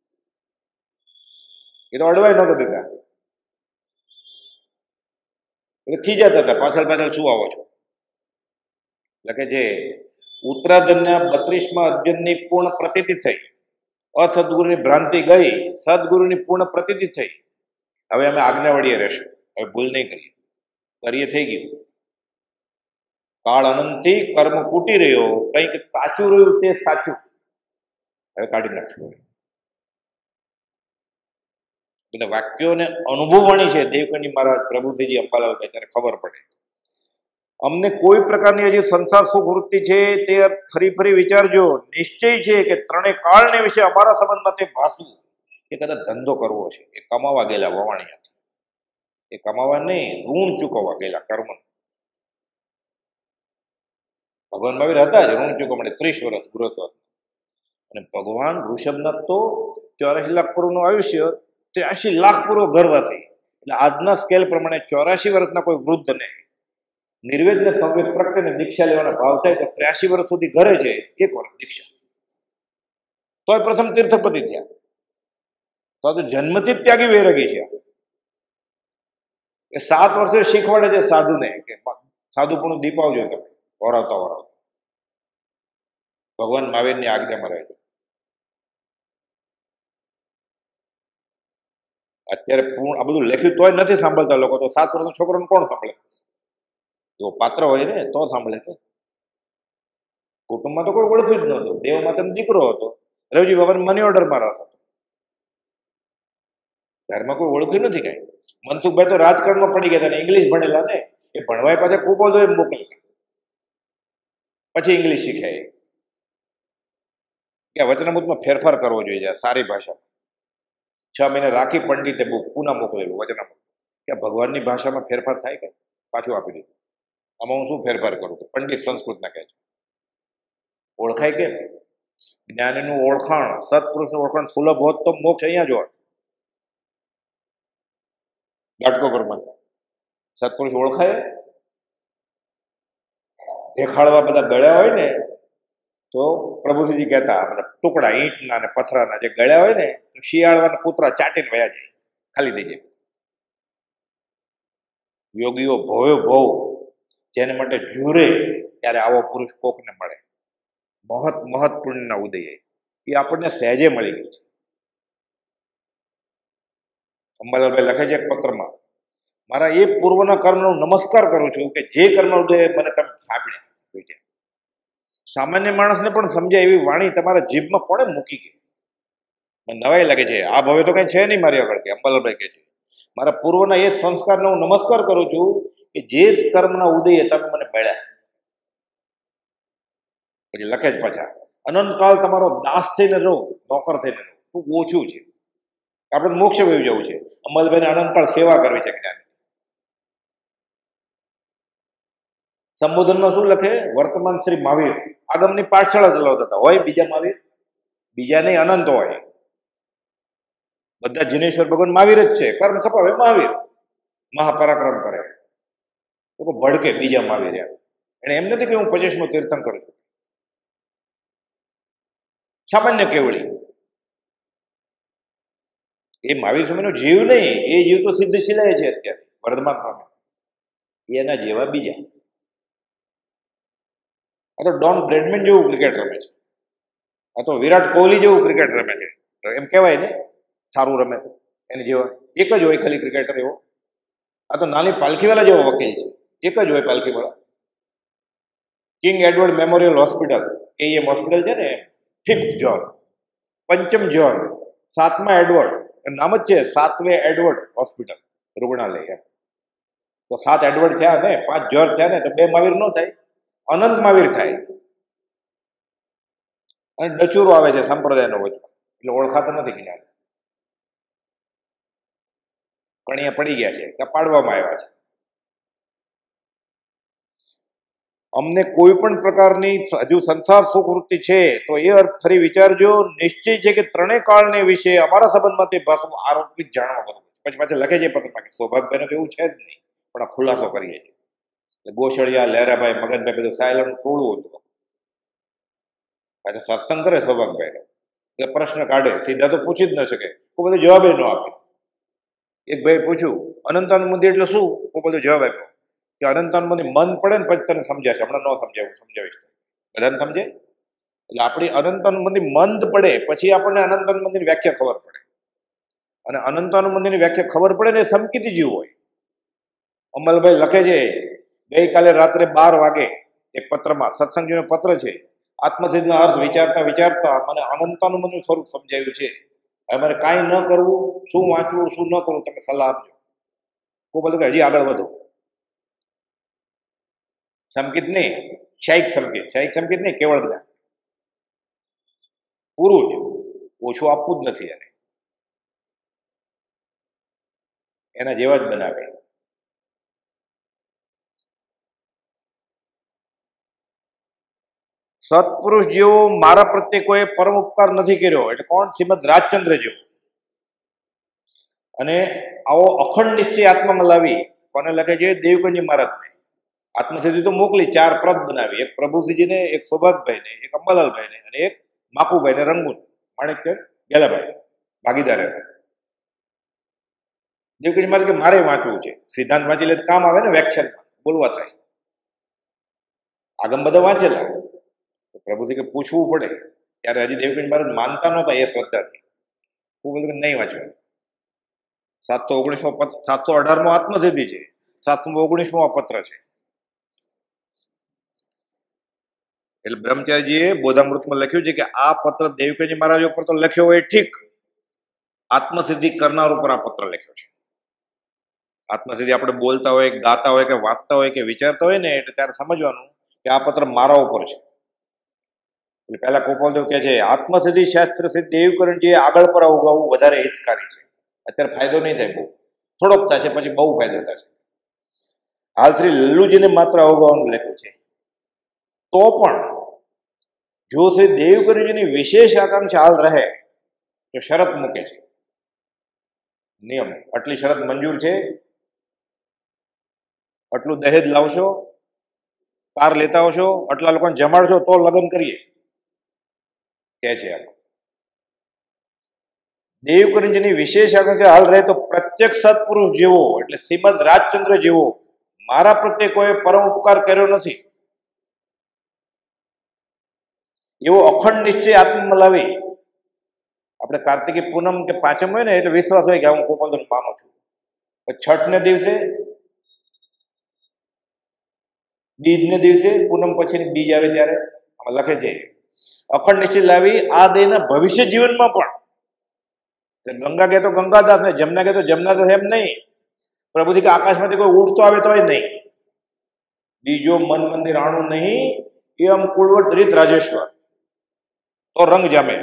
એ તો અડવાય નહોતો દેતા, એટલે ખીજાતા હતા, પાછળ શું આવો છો. લખે છે ઉત્તરાધનના 32મા અધ્યયનની પૂર્ણ પ્રતીતિ થઈ, અસદગુરુની ભ્રાંતિ ગઈ, સદગુરુની પૂર્ણ પ્રતીતિ થઈ. હવે અમે આજ્ઞાવળીએ રહેશું, હવે ભૂલ નહીં કરીએ થઈ ગયું. કાળ અનંતથી કર્મ કૂટી રહ્યો, કંઈક કાચું રહ્યું તે સાચું, હવે કાઢી નાખશું. બધા વાક્યોને અનુભવવાણી છે. દેવકીજી મહારાજ, પ્રભુજીજી, અંબાલાલ ત્યારે ખબર પડે. અમને કોઈ પ્રકારની હજી સંસાર સુખ વૃત્તિ છે તે ફરી વિચારજો. નિશ્ચય છે કે ત્રણેય કાળને વિશે અમારા સંબંધમાં તે ભાસવું કે કદાચ ધંધો કરવો છે. એ કમાવા ગયેલા વવાણિયાથી, એ કમાવા નહીં, ઋણ ચૂકવવા ગયેલા કર્મ. ભગવાન મહાવીર હતા જ ઋણ ચૂકવવા માટે 30 વર્ષ ગૃહસ્થ. અને ભગવાન ઋષભનાથ તો 84 લાખ પૂર્વનું આયુષ્ય, 83 લાખ પૂર્વ ગર્ભવાસી. એટલે આજના સ્કેલ પ્રમાણે 84 વર્ષના કોઈ વૃદ્ધને નિર્વેદને સંવેદ પ્રગટે દીક્ષા લેવાના ભાવ થાય તો 83 વર્ષ સુધી ઘરે છે, 1 વર્ષ દીક્ષા, તોય પ્રથમ તીર્થપતિ થયા. તો જન્મથી જ ત્યાગી વૈરાગી છે. એ 7 વર્ષે શીખવાડે છે સાધુને કે સાધુપણું દીપાવજો તમે વરાવતા. ભગવાન મહાવીરની આજ્ઞામાં રહે છે. અત્યારે પૂર્ણ આ બધું લખ્યું તોય નથી સાંભળતા લોકો. તો 7 વર્ષનો છોકરાને કોણ સાંભળે? એવો પાત્ર હોય ને તો સાંભળે. કુટુંબમાં તો કોઈ ઓળખ્યું જ નહોતું. દેવ માતાનો દીકરો હતો, રવજી બાબાને મની ઓર્ડરમાં રસ હતો. ઘરમાં કોઈ ઓળખ્યું નથી કાંઈ. મનસુખભાઈ તો રાજકારણમાં પડી ગયા હતા, ઇંગ્લિશ ભણેલા ને, એ ભણવાય પાછા ખૂબ બધો એમ મોકલેલા, પછી ઇંગ્લિશ શીખ્યા. કે વચનામૃતમાં ફેરફાર કરવો જોઈએ સારી ભાષામાં. 6 મહિને રાખી પંડિતે બુક પુના મોકલેલું વચનામૃત, કે ભગવાનની ભાષામાં ફેરફાર થાય કે પાછું આપી દીધું. આમાં હું શું ફેરફાર કરું? પંડિત સંસ્કૃતના કહે છે. ઓળખાય કેમ? જ્ઞાનીનું ઓળખાણ, સત્પુરુષનું ઓળખાણ સુલભ હોત તો મોક્ષ અહીંયા જ હોત. ઘાટકોપરમાં સત્પુરુષ ઓળખાય? દેખાડવા બધા ગળ્યા હોય ને, તો પ્રભુજીજી કહેતા બધા ટુકડા ઈંટના ને પથરાના જે ગળ્યા હોય ને, શિયાળવાના કૂતરા ચાટીને વયા જાય, ખાલી થઈ જાય. યોગીઓ ભવ જેને માટે ઝૂરે ત્યારે આવો પુરુષ કોકને મળે. મહત પુણ્યના ઉદય એ આપણને સહેજે મળી ગઈ છે. અંબાલાલભાઈ લખે છે એક પત્રમાં, મારા એ પૂર્વના કર્મનો નમસ્કાર કરું છું કે જે કર્મ ઉદય મને તમે સાંભળ્યા. સામાન્ય માણસને પણ સમજાય એવી વાણી તમારા જીભમાં કોણે મૂકી ગઈ? મને નવાઈ લાગે છે. આ ભવે તો કઈ છે નહીં મારી આગળ. કે અંબાલાલભાઈ કહે છે મારા પૂર્વના એ સંસ્કારનો હું નમસ્કાર કરું છું કે જે કર્મના ઉદય તમે મને મળ્યા. પછી લખે જ પાછા, અનંતકાળ તમારો દાસ થઈને રહો, નોકર થઈને રહો. ખૂબ ઓછું છે. આપણે મોક્ષ વયું જવું છે. અંબાલાલભાઈને અનંતકાળ સેવા કરવી છે જ્ઞાન. સંબોધનમાં શું લખે? વર્તમાન શ્રી મહાવીર આગમની પાઠશાળા ચલાવતા હતા. હોય બીજા મહાવીર? બીજા નહીં, અનંત હોય. બધા જિનેશ્વર ભગવાન મહાવીર જ છે, કર્મ ખપાવે મહાવીર, મહાપરાક્રમ કરે તો ભડકે બીજા મહાવીર. એને એમ નથી કે હું 25મો તીર્થંકર છું. સામાન્ય કેવળી એ મહાવીર સમયનો જીવ નહીં, એ જીવ તો સિદ્ધ શિલાય છે અત્યારે વર્ધમાન પામે, એના જેવા બીજા. આ તો ડોન બ્રેડમેન જેવું ક્રિકેટ રમે છે, આ તો વિરાટ કોહલી જેવું ક્રિકેટ રમે છે, એમ કહેવાય ને સારું રમે એની જેવા. એક જ હોય ખાલી ક્રિકેટર એવો. આ તો નાની પાલખીવાળા જેવો વકીલ છે, એક જ હોય Palkhivala. King Edward memorial hospital, KEM hospital છે ને, 5th જ્હોન, 5મ જ્હોન, 7મા એડવર્ડ, નામ જ છે 7મે એડવર્ડ હોસ્પિટલ રૂગણાલય. તો 7 એડવર્ડ થયા ને, 5 જ્હોન થયા ને, તો 2 મહાવીર ન થાય, અનંત મહાવીર થાય. અને ડચુરો આવે છે સંપ્રદાયનો વચમાં, એટલે ઓળખાતા નથી કિનારે, કણિયા પડી ગયા છે કે પાડવામાં આવ્યા છે. અમને કોઈ પણ પ્રકારની હજુ સંસાર સુખવૃત્તિ છે તો એ અર્થ ફરી વિચારજો. નિશ્ચય છે કે ત્રણેય કાળને વિશે અમારા સંબંધમાં તે ભાષામાં આરોપિત જાણવા બરોબર છે. પછી પાછળ લખે છે પત્રમાં કે સૌભાગ્યભાઈ તો એવું છે જ નહીં, પણ આ ખુલાસો કરીએ છીએ. એટલે ગોશળિયા, લહેરાભાઈ, મગનભાઈ બધું સાયલન્ટ ટોળું હતું. પાછા સત્સંગ કરે સૌભાગ્યભાઈ, એટલે પ્રશ્ન કાઢે, સીધા તો પૂછી જ ન શકે, કોઈ બધો જવાબ ન આપે. એક ભાઈ પૂછ્યું અનંતાનુબંધી એટલે શું? કોઈ બધો જવાબ આપ્યો કે અનંતાનુબંધી મન પડે ને પછી તને સમજાશે, હમણાં ન સમજાવું, સમજાવીશ. બધાને સમજે? એટલે આપણી અનંતાનુબંધી મંદ પડે પછી આપણને અનંતાનુબંધીની વ્યાખ્યા ખબર પડે. અને અનંતાનુબંધીની વ્યાખ્યા ખબર પડે ને એ સમકીતી જીવ હોય. અમલભાઈ લખે છે ગઈકાલે રાત્રે 12 વાગે એક પત્રમાં, સત્સંગજીનો પત્ર છે, આત્મસિદ્ધનો અર્થ વિચારતા વિચારતા મને અનંતાનુબંધનું સ્વરૂપ સમજાયું છે. હવે મારે કાંઈ ન કરવું, શું વાંચવું, શું ન કરવું, તમે સલાહ આપજો. કોઈ બધું કે હજી આગળ વધો. સંકિત નહીં, શાયિક સંકેત, શાયિક સંકેત નહીં, કેવળ જ્ઞાન પૂરું જ, ઓછું આપવું જ નથી. એને એના જેવા જ બનાવે. સત્પુરુષ જેવો મારા પ્રત્યે કોઈ પરમ ઉપકાર નથી કર્યો. એટલે કોણ? શ્રીમદ રાજચંદ્ર જેવો. અને આવો અખંડ નિશ્ચય આત્મામાં લાવી કોને લખે છે? દેવકનજી મહારાજને. આત્મસિદ્ધિ તો મોકલી, 4 પ્રત બનાવી, એક પ્રભુસિંહજીને, એક સૌભાગભાઈને, એક અંબાલાલભાઈને, અને એક માકુભાઈને રંગુન માણેકચંદ ગેલાભાઈ ભાગીદાર. દેવકનજી મહારાજ કે મારે વાંચવું છે. સિદ્ધાંત વાંચી લે તો કામ આવે ને, વ્યાખ્યાનમાં બોલવા થાય. આગમ બધા વાંચેલા. પ્રભુજી કે પૂછવું પડે. ત્યારે હજી દેવકનજી મહારાજ માનતા નહોતા એ શ્રદ્ધાથી. હું બોલું કે નહીં વાંચવાનું. 719મો 718મો આત્મસિદ્ધિ છે, 719મો આ પત્ર છે. એટલે બ્રહ્મચારીજીએ બોધામૃતમાં લખ્યું છે કે આ પત્ર દેવકનજી મહારાજ ઉપર તો લખ્યો હોય ઠીક, આત્મસિદ્ધિ કરનાર ઉપર આ પત્ર લખ્યો છે. આત્મસિદ્ધિ આપણે બોલતા હોય, ગાતા હોય, કે વાંચતા હોય, કે વિચારતા હોય ને, એટલે ત્યારે સમજવાનું કે આ પત્ર મારા ઉપર છે. એટલે પહેલા ગોપાલદેવ કહે છે આત્મસિદ્ધિ શાસ્ત્ર સિદ્ધ દેવકરણજીએ આગળ પર ઉગાવવું વધારે હિતકારી છે. અત્યારે ફાયદો નહીં થાય, બહુ થોડોક થશે, પછી બહુ ફાયદો થશે. હાલ શ્રી લલ્લુજીને માત્ર અવગાવવાનું લખ્યું છે. તો પણ જો શ્રી દેવકરણજીની વિશેષ આકાંક્ષા હાલ રહે તો શરત મૂકે છે. નિયમ, આટલી શરત મંજૂર છે, આટલું દહેજ લાવશો, કાર લેતા આવશો, આટલા લોકોને જમાડશો તો લગ્ન કરીએ, કે છે. દેવકરણજીની વિશેષ આકાંક્ષા હાલ રહે તો પ્રત્યક્ષ સત્પુરુષ જેવો, એટલે શ્રીમદ રાજચંદ્ર જેવો મારા પ્રત્યે કોઈ પરમ ઉપકાર કર્યો નથી, એવો અખંડ નિશ્ચય આત્મમાં લાવી. આપણે કાર્તિકી પૂનમ કે પાંચમ હોય ને, એટલે વિશ્વાસ હોય કે હું ગોપાલદાસ માનું છું. છઠને દિવસે, બીજને દિવસે, પૂનમ પછીની બીજ આવે ત્યારે આમાં લખે છે અખંડ નિશ્ચય લાવી આ દેહના ભવિષ્ય જીવનમાં પણ. ગંગા કહે તો ગંગાદાસ ને, જમના કહે તો જમનાદાસ, એમ નહીં. પ્રભુજી કે આકાશમાંથી કોઈ ઉડતો આવે તોય નહીં. બીજો મન મંદિર આણું નહીં, એ આમ કુળવટ રીત રાજેશ્વર તો રંગ જામે.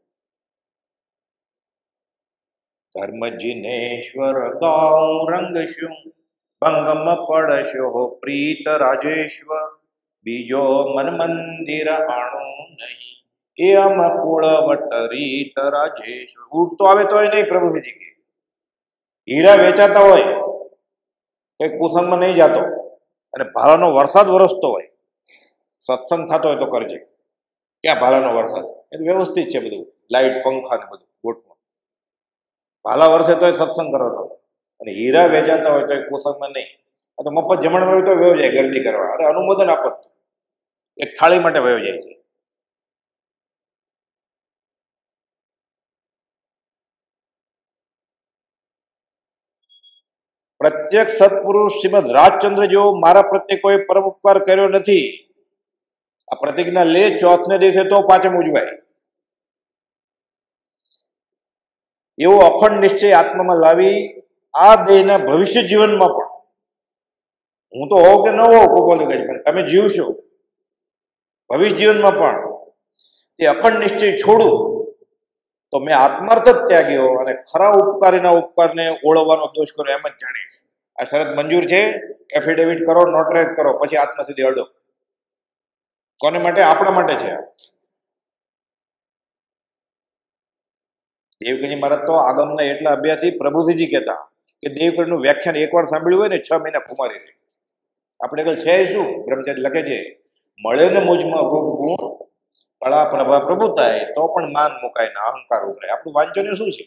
ધર્મ જીનેશ્વર ગાઉ રંગ શું, ભંગમ પડશો પ્રીત રાજેશ્વર, બીજો મન મંદિર આણું નહીં, એ અમકુળ વટરી તરાજેશ. ઊંટ તો આવે તોય નહીં, પ્રભુજી કે હીરા વેચાતા હોય કઈ કુસંગમાં નહીં જાતો અને ભાલાનો વરસાદ વરસતો હોય, સત્સંગ થતો હોય તો કરજે. ક્યાં ભાલાનો વરસાદ? એ વ્યવસ્થિત છે બધું, લાઈટ પંખા ને બધું ગોઠમાં. ભાલા વરસે તોય સત્સંગ કરવાનો, અને હીરા વેચાતા હોય તો કુસંગમાં નહીં. આ તો મફત જમણ હોય તો વયો જાય ગરદી કરવા. અરે અનુમોદન આપો, એક થાળી માટે વયો જાય છે. પ્રત્યેક સત્પુરુષ શ્રીમદ રાજચંદ્ર જેવો મારા પ્રત્યે કોઈ પરમ ઉપકાર કર્યો નથી. આ પ્રતિજ્ઞા લે, ચોથને દિવસે તો પાંચમ ઉજવાય. એવો અખંડ નિશ્ચય આત્મામાં લાવી આ દેહના ભવિષ્ય જીવનમાં પણ, હું તો હોઉં કે ન હોઉં કોપોલી કહે, પણ તમે જીવશો ભવિષ્ય જીવનમાં પણ તે અખંડ નિશ્ચય છોડું તો મેં આત્માર્થ જ ત્યાગ્યો અને ખરા ઉપકારીના ઉપકારને ઓળવવાનો દોષ કરો એમ જ જાણીશ. આ શરત મંજૂર છે, એફિડેવિટ કરો, નોટરાઇઝ કરો, પછી આત્મસિદ્ધિ અડો. કોને માટે? આપણા માટે છે. દેવકીજી મહારાજ તો આગમના એટલા અભ્યાસી, પ્રભુજીજી કહેતા કે દેવકીનું વ્યાખ્યાન એકવાર સાંભળ્યું હોય ને 6 મહિના કુમારી રહે. આપણે કઈ છે શું? બ્રહ્મચારી લખે છે, મળે ને મુજમાં રૂપ ગુણ કળા પ્રભા પ્રભુતાય તો પણ માન મુકાય ને અહંકાર ઉભરાય. આપણું વાંચન શું છે?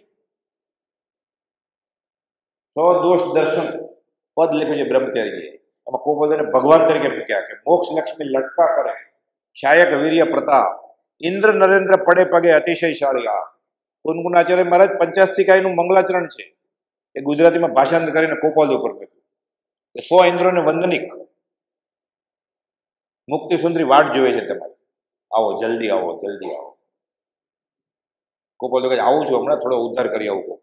100 દોષ દર્શન પદ લખ્યું છે બ્રહ્મચારીજીએ. એમાં કોઈ બધાને ભગવાન તરીકે મૂક્યા કે મોક્ષ લક્ષ્મી લટકા કરે, શાયક વીર્ય પ્રતાપ, ઇન્દ્ર નરેન્દ્ર પડે પગે અતિશયશાળી. આ કુનકુનાચાર્ય મહારાજ 85 મંગલાચરણ છે એ ગુજરાતીમાં ભાષાંતર કરીને કોપાલ ઉપર મૂક્યું કે 100 ઇન્દ્રોને વંદનિક, મુક્તિ સુંદરી વાટ જોવે છે તમારી, આવો જલ્દી આવો, જલ્દી આવો. કોપાલ કહે આવું છું હમણાં, થોડો ઉદ્ધાર કરી આવું.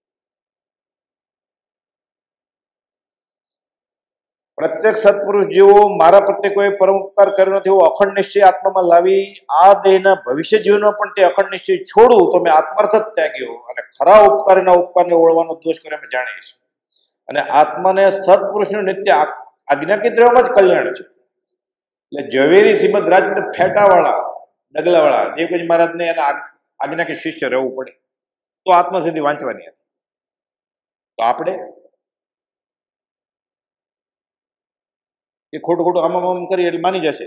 પ્રત્યેક સત્પુરુષ જેવો મારા પ્રત્યે કોઈ પરમ ઉપકાર કર્યો નથી, એવો અખંડ નિશ્ચય આત્મામાં લાવી આ દેહના ભવિષ્ય જીવનમાં પણ તે અખંડ નિશ્ચય છોડું તો મેં આત્માર્થ જ ત્યાગ્યો અને ખરા ઉપકારીના ઉપકારને ઓળવાનો દોષ કરે એમ જાણીશ. અને આત્માને સત્પુરુષનું નિત્ય આજ્ઞાકિત રહેવામાં જ કલ્યાણ છે. એટલે ઝવેરી શ્રીમદ રાજચંદ્ર ફેટાવાળા, ડગલાવાળા દેવકીજી મહારાજને એના આજ્ઞા કે શિષ્ય રહેવું પડે તો આત્મસિદ્ધિ વાંચવાની હતી. તો આપણે એ ખોટું ખોટું આમ કરીએ એટલે માની જશે.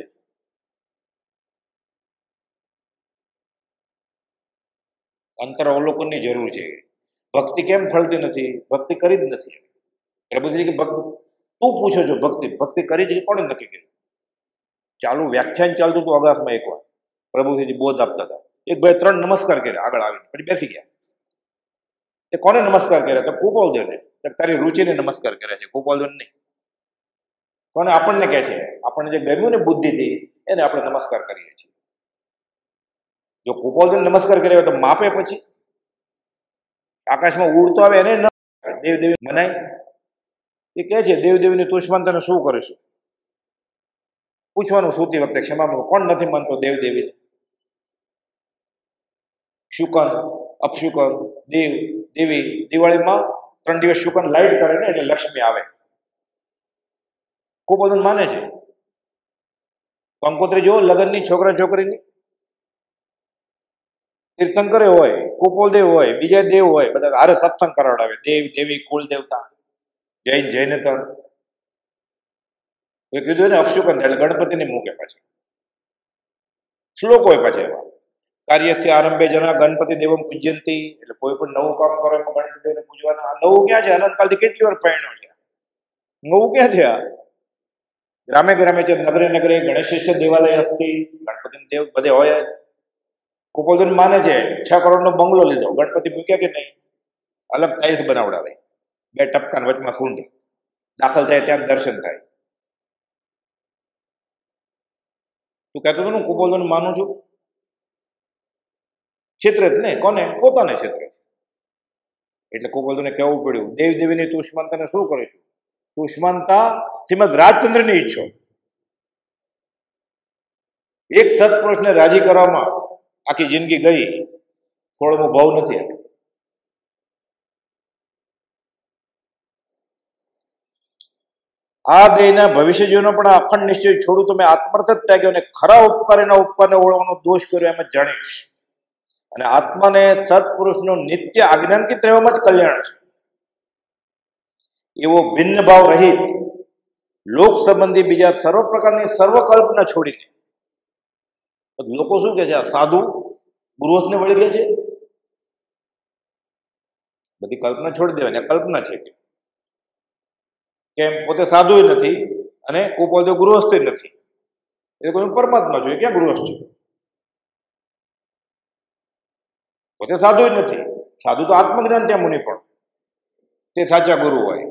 અંતર અવલોકનની જરૂર છે. ભક્તિ કેમ ફળતી નથી? ભક્તિ કરી જ નથી. પ્રભુજી કે ભક્તિ તું પૂછો છો, ભક્તિ કરી જ કોણે નક્કી કર્યું? ચાલુ વ્યાખ્યાન ચાલતું હતું અગાસમાં એકવાર પ્રભુજી બોધ આપતા હતા, એક ભાઈ 3 નમસ્કાર કર્યા આગળ આવીને, પછી બેસી ગયા. એ કોને નમસ્કાર કર્યા? તો ગોપાલદેવને. તારી રુચિને નમસ્કાર કર્યા છે, ગોપાલદેવ નહીં. કોને? આપણને કહે છે, આપણને જે ગમ્યું ને બુદ્ધિથી એને આપણે નમસ્કાર કરીએ છીએ. જો ગોપાલદેવ નમસ્કાર કર્યા હોય તો માપે પછી આકાશમાં ઉડતો આવે એને ન દેવદેવી મનાય. એ કહે છે દેવદેવીની તુષ્માનતાને શું કરીશું? પૂછવાનું સુતી વખતે, ક્ષમા કોણ નથી માનતો દેવદેવીને? શુકન, અપશુકન, દેવ દેવી. દિવાળીમાં 3 દિવસ શુકન લાઈટ કરે ને એટલે લક્ષ્મી આવે. ખૂબ બધું માને છે. કંકોત્રી જો લગ્નની છોકરા છોકરીની, તીર્થંકરે હોય, કુપોલદેવ હોય, બીજા દેવ હોય, બધા હારે સત્સંગ કરાવડાવે. દેવ દેવી કુલ દેવતા, જૈન જૈનેતર. એ કીધું ને અપશુકન એટલે ગણપતિને મૂકે. પાછળ શ્લોક હોય પાછળ એવા, કાર્યથી આરંભે જના ગણપતિ દેવમ પૂજ્યંતી. એટલે કોઈ પણ નવું કામ કરો એમાં ગણપતિ દેવને પૂજવાના. નવું ક્યાં છે? અનંતકાલથી કેટલી વાર પહેણ્યો છે. નવું ક્યાં છે? આ ગ્રામે ગ્રામે છે, નગરે નગરે ગણેશ દેવાલય અસ્તિ. ગણપતિ દેવ બધે હોય. કુપોલદેવ માને છે 6 કરોડનો બંગલો લીધો, ગણપતિ મૂક્યા કે નહીં? અલગ ટાઇલ્સ બનાવડાવે, 2 ટપકાન વચમાં સૂંઢ, દાખલ થાય ત્યાં દર્શન થાય. તું કહેતો હતો ને કુપોલદેવ માનું છું, ક્ષેત્રે જ નહીં, કોને? પોતાને ક્ષેત્રે છે. એટલે કુપોલદેવને કહેવું પડ્યું, દેવદેવીની તુષ્માનતાને શું કરીશું? તુષ્માનતા શ્રીમદ રાજચંદ્રની ઈચ્છો. એક સત્પુરુષને રાજી કરવામાં આખી જિંદગી ગઈ, 16મો ભાવ નથી. આ દેહના ભવિષ્ય જીવનો પણ અખંડ નિશ્ચય છોડું તો મેં આત્મર્થ જ ત્યાગ્યો અને ખરા ઉપકાર એના ઉપકારને ઓળવાનો દોષ કર્યો એમ જ જાણીશ. અને આત્માને સત્પુરુષનો નિત્ય આજ્ઞાંકિત રહેવામાં જ કલ્યાણ છે. એવો ભિન્ન ભાવ રહિત લોક સંબંધી બીજા સર્વ પ્રકારની સર્વ કલ્પના છોડીને, લોકો શું કે છે, આ સાધુ ગૃહસ્થને વળી ગયા છે, બધી કલ્પના છોડી દેવાની, કલ્પના છે કેમ પોતે સાધુ નથી અને પોતે ગૃહસ્થ નથી, એ કોઈ પરમાત્મા જોઈએ, ક્યાં ગૃહસ્થ છે? પોતે સાધુ નથી. સાધુ તો આત્મજ્ઞાન ત્યાં મુનિ પણ તે સાચા ગુરુ હોય.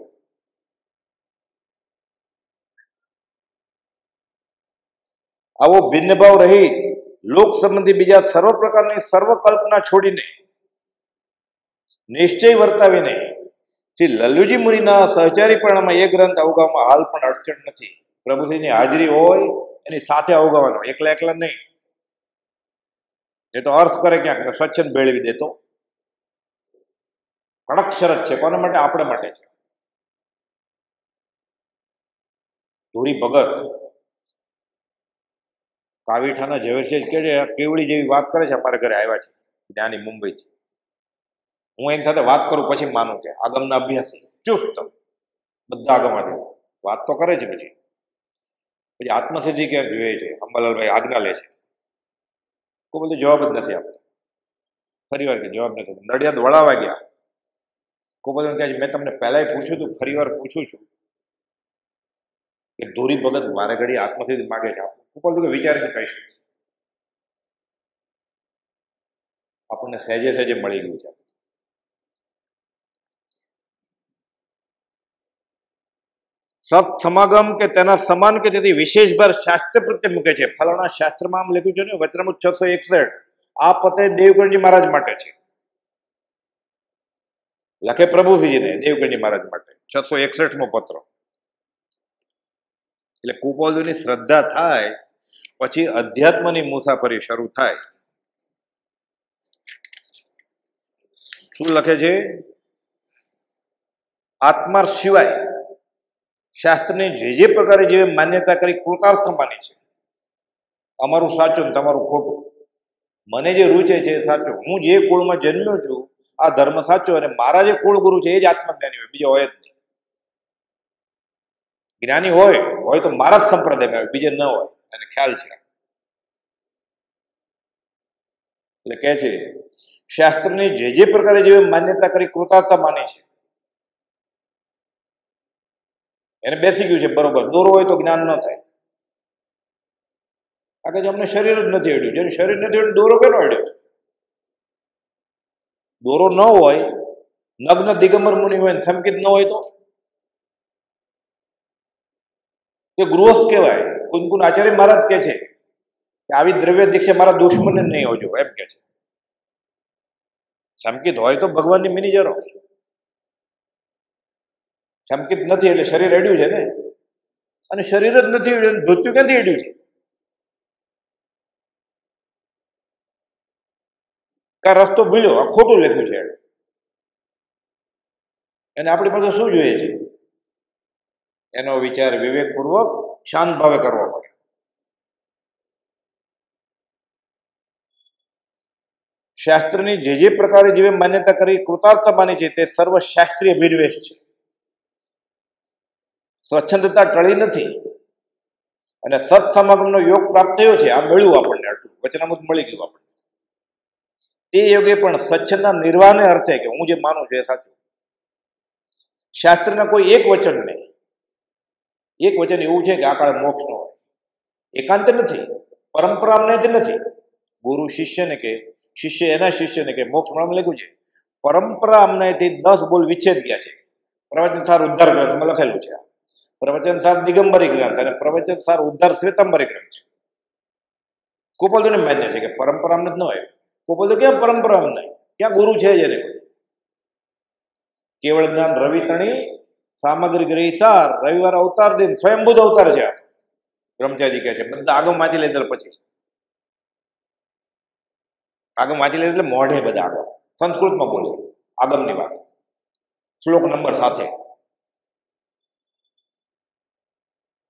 આવો ભિન્ન ભાવ રહિત લોક સંબંધી બીજા સર્વ પ્રકારની સર્વ કલ્પના છોડીને નિશ્ચય વર્તાવીને શ્રી લલ્લુજી મુનિના સહચારીપણામાં એ ગ્રંથ અવગાવવામાં હાલ પણ અડચણ નથી. પ્રભુશ્રીની હાજરી હોય એની સાથે અવગાવવાનો, એકલા એકલા નહીં. એ તો અર્થ કરે ક્યાંક સ્વચ્છંદ ભેળવી દેતો. કડક શરત છે. કોના માટે? આપણા માટે છે. ધોરી ભગત કાવીઠાના ઝવેરશેઠ કે કેવડી જેવી વાત કરે છે. અમારા ઘરે આવ્યા છે ત્યાંની મુંબઈથી. હું એની સાથે વાત કરું પછી માનું કે આગમના અભ્યાસી ચુસ્ત બધા આગમમાંથી વાત તો કરે છે. પછી આત્મસિદ્ધિ ક્યાં જોઈએ છે, અંબાલાલભાઈ આજ્ઞા લે છે, કોઈ બધું જવાબ જ નથી આપતો. ફરી વાર કે જવાબ નથી. નડિયાદ વળાવા ગયા, કોઈ બધું કહે છે મેં તમને પહેલાંય પૂછ્યું હતું, ફરી વાર પૂછું છું કે ધોરી ભગત મારે ઘડી આત્મસિદ્ધિ માગે છે. કોઈ બધું વિચારીને કહીશું, આપણને સહેજે સહેજે મળી ગયું છે. સત સમાગમ કે તેના સમાન કે તેથી વિશેષ ભર શાસ્ત્ર પ્રત્યે મૂકે છે. ફલાણા શાસ્ત્રમાં આમ લખ્યું છે ને, વચનામૃત 661 આ પતે દેવગણજી મહારાજ માટે છે. લખે પ્રભુશ્રીજીને દેવગણજી મહારાજ માટે 661મો પત્ર. એટલે કુપોલની શ્રદ્ધા થાય પછી અધ્યાત્મની મુસાફરી શરૂ થાય. શું લખે છે? આત્મા સિવાય શાસ્ત્રની જે પ્રકારે જે માન્યતા કરી કૃતાર્થ માની છે, અમારું સાચું તમારું ખોટું, મને જે રૂચે છે એ સાચું, હું જે કુળમાં જન્મ્યો છું આ ધર્મ સાચો, અને મારા જે કુળ ગુરુ છે એ જ આત્મજ્ઞાની હોય, બીજો હોય જ નહીં. જ્ઞાની હોય તો મારા જ સંપ્રદાયમાં હોય, બીજે ન હોય, એને ખ્યાલ છે. એટલે કહે છે શાસ્ત્રની જે પ્રકારે જે માન્યતા કરી કૃતાર્થતા માની છે એને બેસી ગયું છે બરોબર. દોરો હોય તો જ્ઞાન ન થાય. કારણ કે અમને શરીર જ નથી અડ્યું. જેનું શરીર નથી અડ્યું દોરો કેનો અડ્યો છે? દોરો ન હોય, નગ્ન દિગંબર મુનિ હોય, સંકિત ન હોય તો એ ગૃહસ્થ કહેવાય. કુંકુન આચાર્ય મહારાજ કે છે કે આવી દ્રવ્ય દીક્ષા મારા દુશ્મનને નહીં હોજો, એમ કે છે. સંકિત હોય તો ભગવાનની મિનિજરો. સંકિત નથી એટલે શરીર અડ્યું છે ને, અને શરીર જ નથી અડ્યું, ધોત્યું ક્યાંથી અડ્યું છે? કા રસ્તો ભૂલ્યો, આ ખોટું લખ્યું છે એને આપણી પાસે શું જોઈએ છે? એનો વિચાર વિવેકપૂર્વક શાંત ભાવે કરવો પડે. શાસ્ત્રની જે પ્રકારે જે માન્યતા કરી કૃતાર્થ માની છે તે સર્વ શાસ્ત્રીય અભિનિવેશ છે. સ્વચ્છંદતા ટળી નથી, અને સત્સમાગમનો યોગ પ્રાપ્ત થયો છે. આ મળ્યું આપણને, આટલું વચનામૃત મળી ગયું આપણને. તે યોગે પણ સ્વચ્છંદના નિર્વાહને અર્થે કે હું જે માનું છું એ સાચું. શાસ્ત્રના કોઈ એક વચન નહીં. એક વચન એવું છે કે આ કાળે મોક્ષ નો હોય, એકાંત નથી, પરંપરા નથી. ગુરુ શિષ્યને કે શિષ્ય એના શિષ્યને કે મોક્ષ મળવામાં લખ્યું છે. પરંપરા અમનાથી 10 બોલ વિચ્છેદ ગયા છે. પ્રવચનસાર ઉદ્ધાર ગ્રંથમાં લખેલું છે. પ્રવચનસાર દિગંબરી ગ્રંથ અને પ્રવચનસાર ઉદ્ધાર શ્વેતાંબરી ગ્રંથ છે. કુપોલને માન્ય છે કે પરંપરા જ ન હોય. કુપોલ તો ક્યાં પરંપરા નહીં, ક્યાં ગુરુ છે જ એને કોઈ. કેવળ જ્ઞાન રવિ તણી સામગ્રી ગ્રહી સાર રવિવાર અવતાર દિન સ્વયંબુદ્ધ અવતાર છે. બ્રહ્મચારી કહે છે બધા આગમ વાંચી લેતા પછી આગમ વાંચી લે એટલે મોઢે બધા આગમ સંસ્કૃતમાં બોલે આગમની વાત, શ્લોક નંબર સાથે.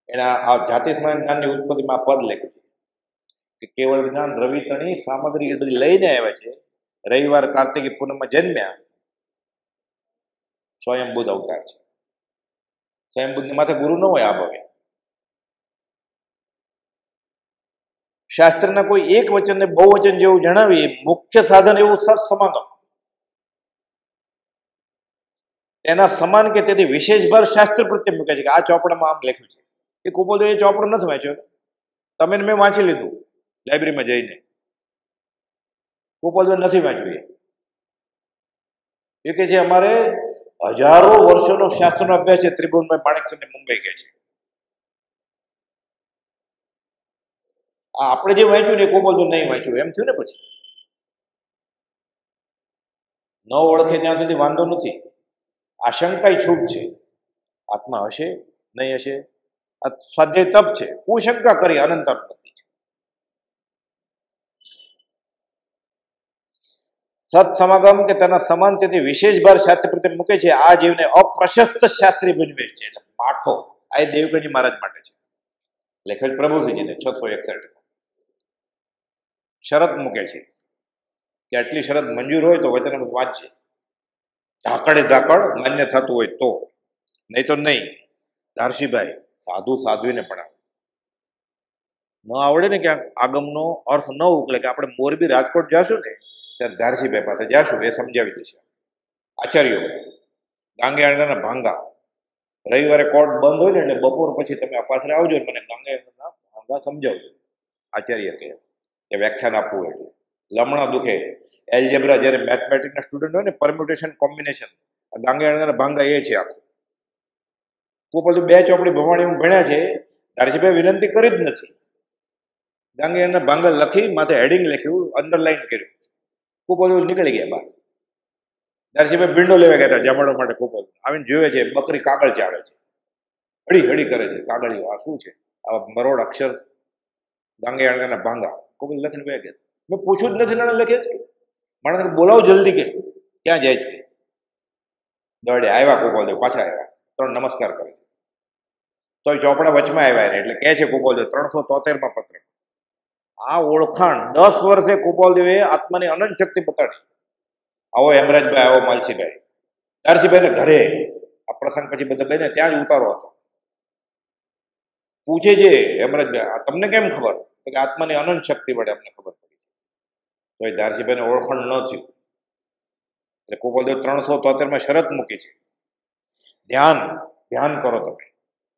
એના આ જાતિસ્મરણ જ્ઞાનની ઉત્પત્તિમાં આ પદ લખ્યું છે કે કેવળ જ્ઞાન રવિતણી સામગ્રી એ બધી લઈને આવ્યા છે. રવિવાર કાર્તિકી પૂનમમાં જન્મ્યા, સ્વયંબુદ્ધ અવતાર છે. સ્વયંબુદ્ધની માથે ગુરુ ન હોય આ ભવે. શાસ્ત્રના કોઈ એક વચનને બહુવચન જેવું જણાવીએ, મુખ્ય સાધન એવું સત્સમાગમ. એના સમાન કે તેથી વિશેષ ભાર શાસ્ત્ર પ્રત્યે મૂકે છે કે આ ચોપડામાં આમ લખ્યું છે. એ કુપોલ એ ચોપડો નથી વાંચ્યો, તમે મેં વાંચી લીધું લાઇબ્રેરીમાં જઈને. કુપોલ નથી વાંચ્યું. એ કે છે અમારે હજારો વર્ષોનો શાસ્ત્રનો અભ્યાસ છે. ત્રિભુવનભાઈ માણેકચંદ મુંબઈ કહે છે આપણે જે વાંચ્યું ને કુપોલ નહીં વાંચ્યું એમ થયું ને. પછી ન ઓળખે ત્યાં સુધી વાંધો નથી. આશંકાય છૂટ છે. આત્મા હશે નહીં હશે, આ સ્વાધ્યાય તપ છે. કુશંકા કરી અનંત અનુપત્તિ છે. સત્સમાગમ કે તેના સમાન તેથી વિશેષ ભાર શાસ્ત્ર પ્રત્યે મૂકે છે. આ જીવને અપ્રશસ્ત શાસ્ત્રી બનવે છે. એટલે માઠો આ દેવકજી મહારાજ માટે છે. લેખક પ્રભુસિંહજીને 661 શરત મૂકે છે કે આટલી શરત મંજૂર હોય તો વચનામૃત વાંચશે. ધાકડે ધાકડ માન્ય થતું હોય તો, નહીં તો નહીં. ધારસીભાઈ સાધુ સાધ્વીને ભણાવે. ન આવડે ને ક્યાંક આગમનો અર્થ ન ઉકલે કે આપણે મોરબી રાજકોટ જાશું ને ત્યારે ધારસીભાઈ પાસે જાશું, એ સમજાવી દેશે. આચાર્યો બધા ગાંગેવાળાના ભાંગા. રવિવારે કોર્ટ બંધ હોય ને એટલે બપોર પછી તમે આ પાછળ આવજો, મને ગાંગેવાળાના ભાંગા સમજાવજો. આચાર્ય કહે કે વ્યાખ્યાન આપવું એટલે લમણા દુખે. એલ્જેબ્રા જ્યારે મેથમેટિકના સ્ટુડન્ટ હોય ને, પરમ્યુટેશન કોમ્બિનેશન, ગાંગેવાળાના ભાંગા એ છે આખું. કુપોલ 2 ચોપડી ભવાણી ભણ્યા છે. ધારસીભાઈ વિનંતી કરી જ નથી. ગાંગેવાળાના ભાંગા લખી માથે હેડિંગ લખ્યું, અંડરલાઈન કર્યું. કુપોલ નીકળી ગયા બહાર. ધારસીભાઈ ભીંડો લેવા ગયા હતા જમાડો માટે. કુપોલ આવીને જોવે છે બકરી કાગળ ચાવે છે, હળી હળી કરે છે કાગળીઓ. આ શું છે? આ મરોડ અક્ષર ગાંગેવાળાના ભાંગા. કુપોલ લખીને ગયા ગયા. મેં પૂછ્યું જ નથી, નાના લખે જ કે માણસને બોલાવો જલ્દી, કે ક્યાં જાય છે? દોડે આવ્યા કુપોલ પાછા આવ્યા, 3 નમસ્કાર કરે છે. તો એ ચોપડા વચમાં આવ્યા ને એટલે કહે છે કુપોલ 373માં પત્ર. આ ઓળખાણ 10 વર્ષે કુપોલદેવે આત્માની અનંત શક્તિ બતાડી. આવો હેમરાજભાઈ, આવો માલસીભાઈ. ધારસીભાઈને ઘરે આ પ્રસંગ પછી બધા બેને ત્યાં જ ઉતારો હતો. પૂછે છે હેમરાજભાઈ તમને કેમ ખબર? કે આત્માની અનંત શક્તિ વડે અમને ખબર પડી. તો એ ધારસીભાઈને ઓળખાણ ન થયું. એટલે કુપોલદેવ 373માં શરત મૂકી છે, ધ્યાન કરો તમે.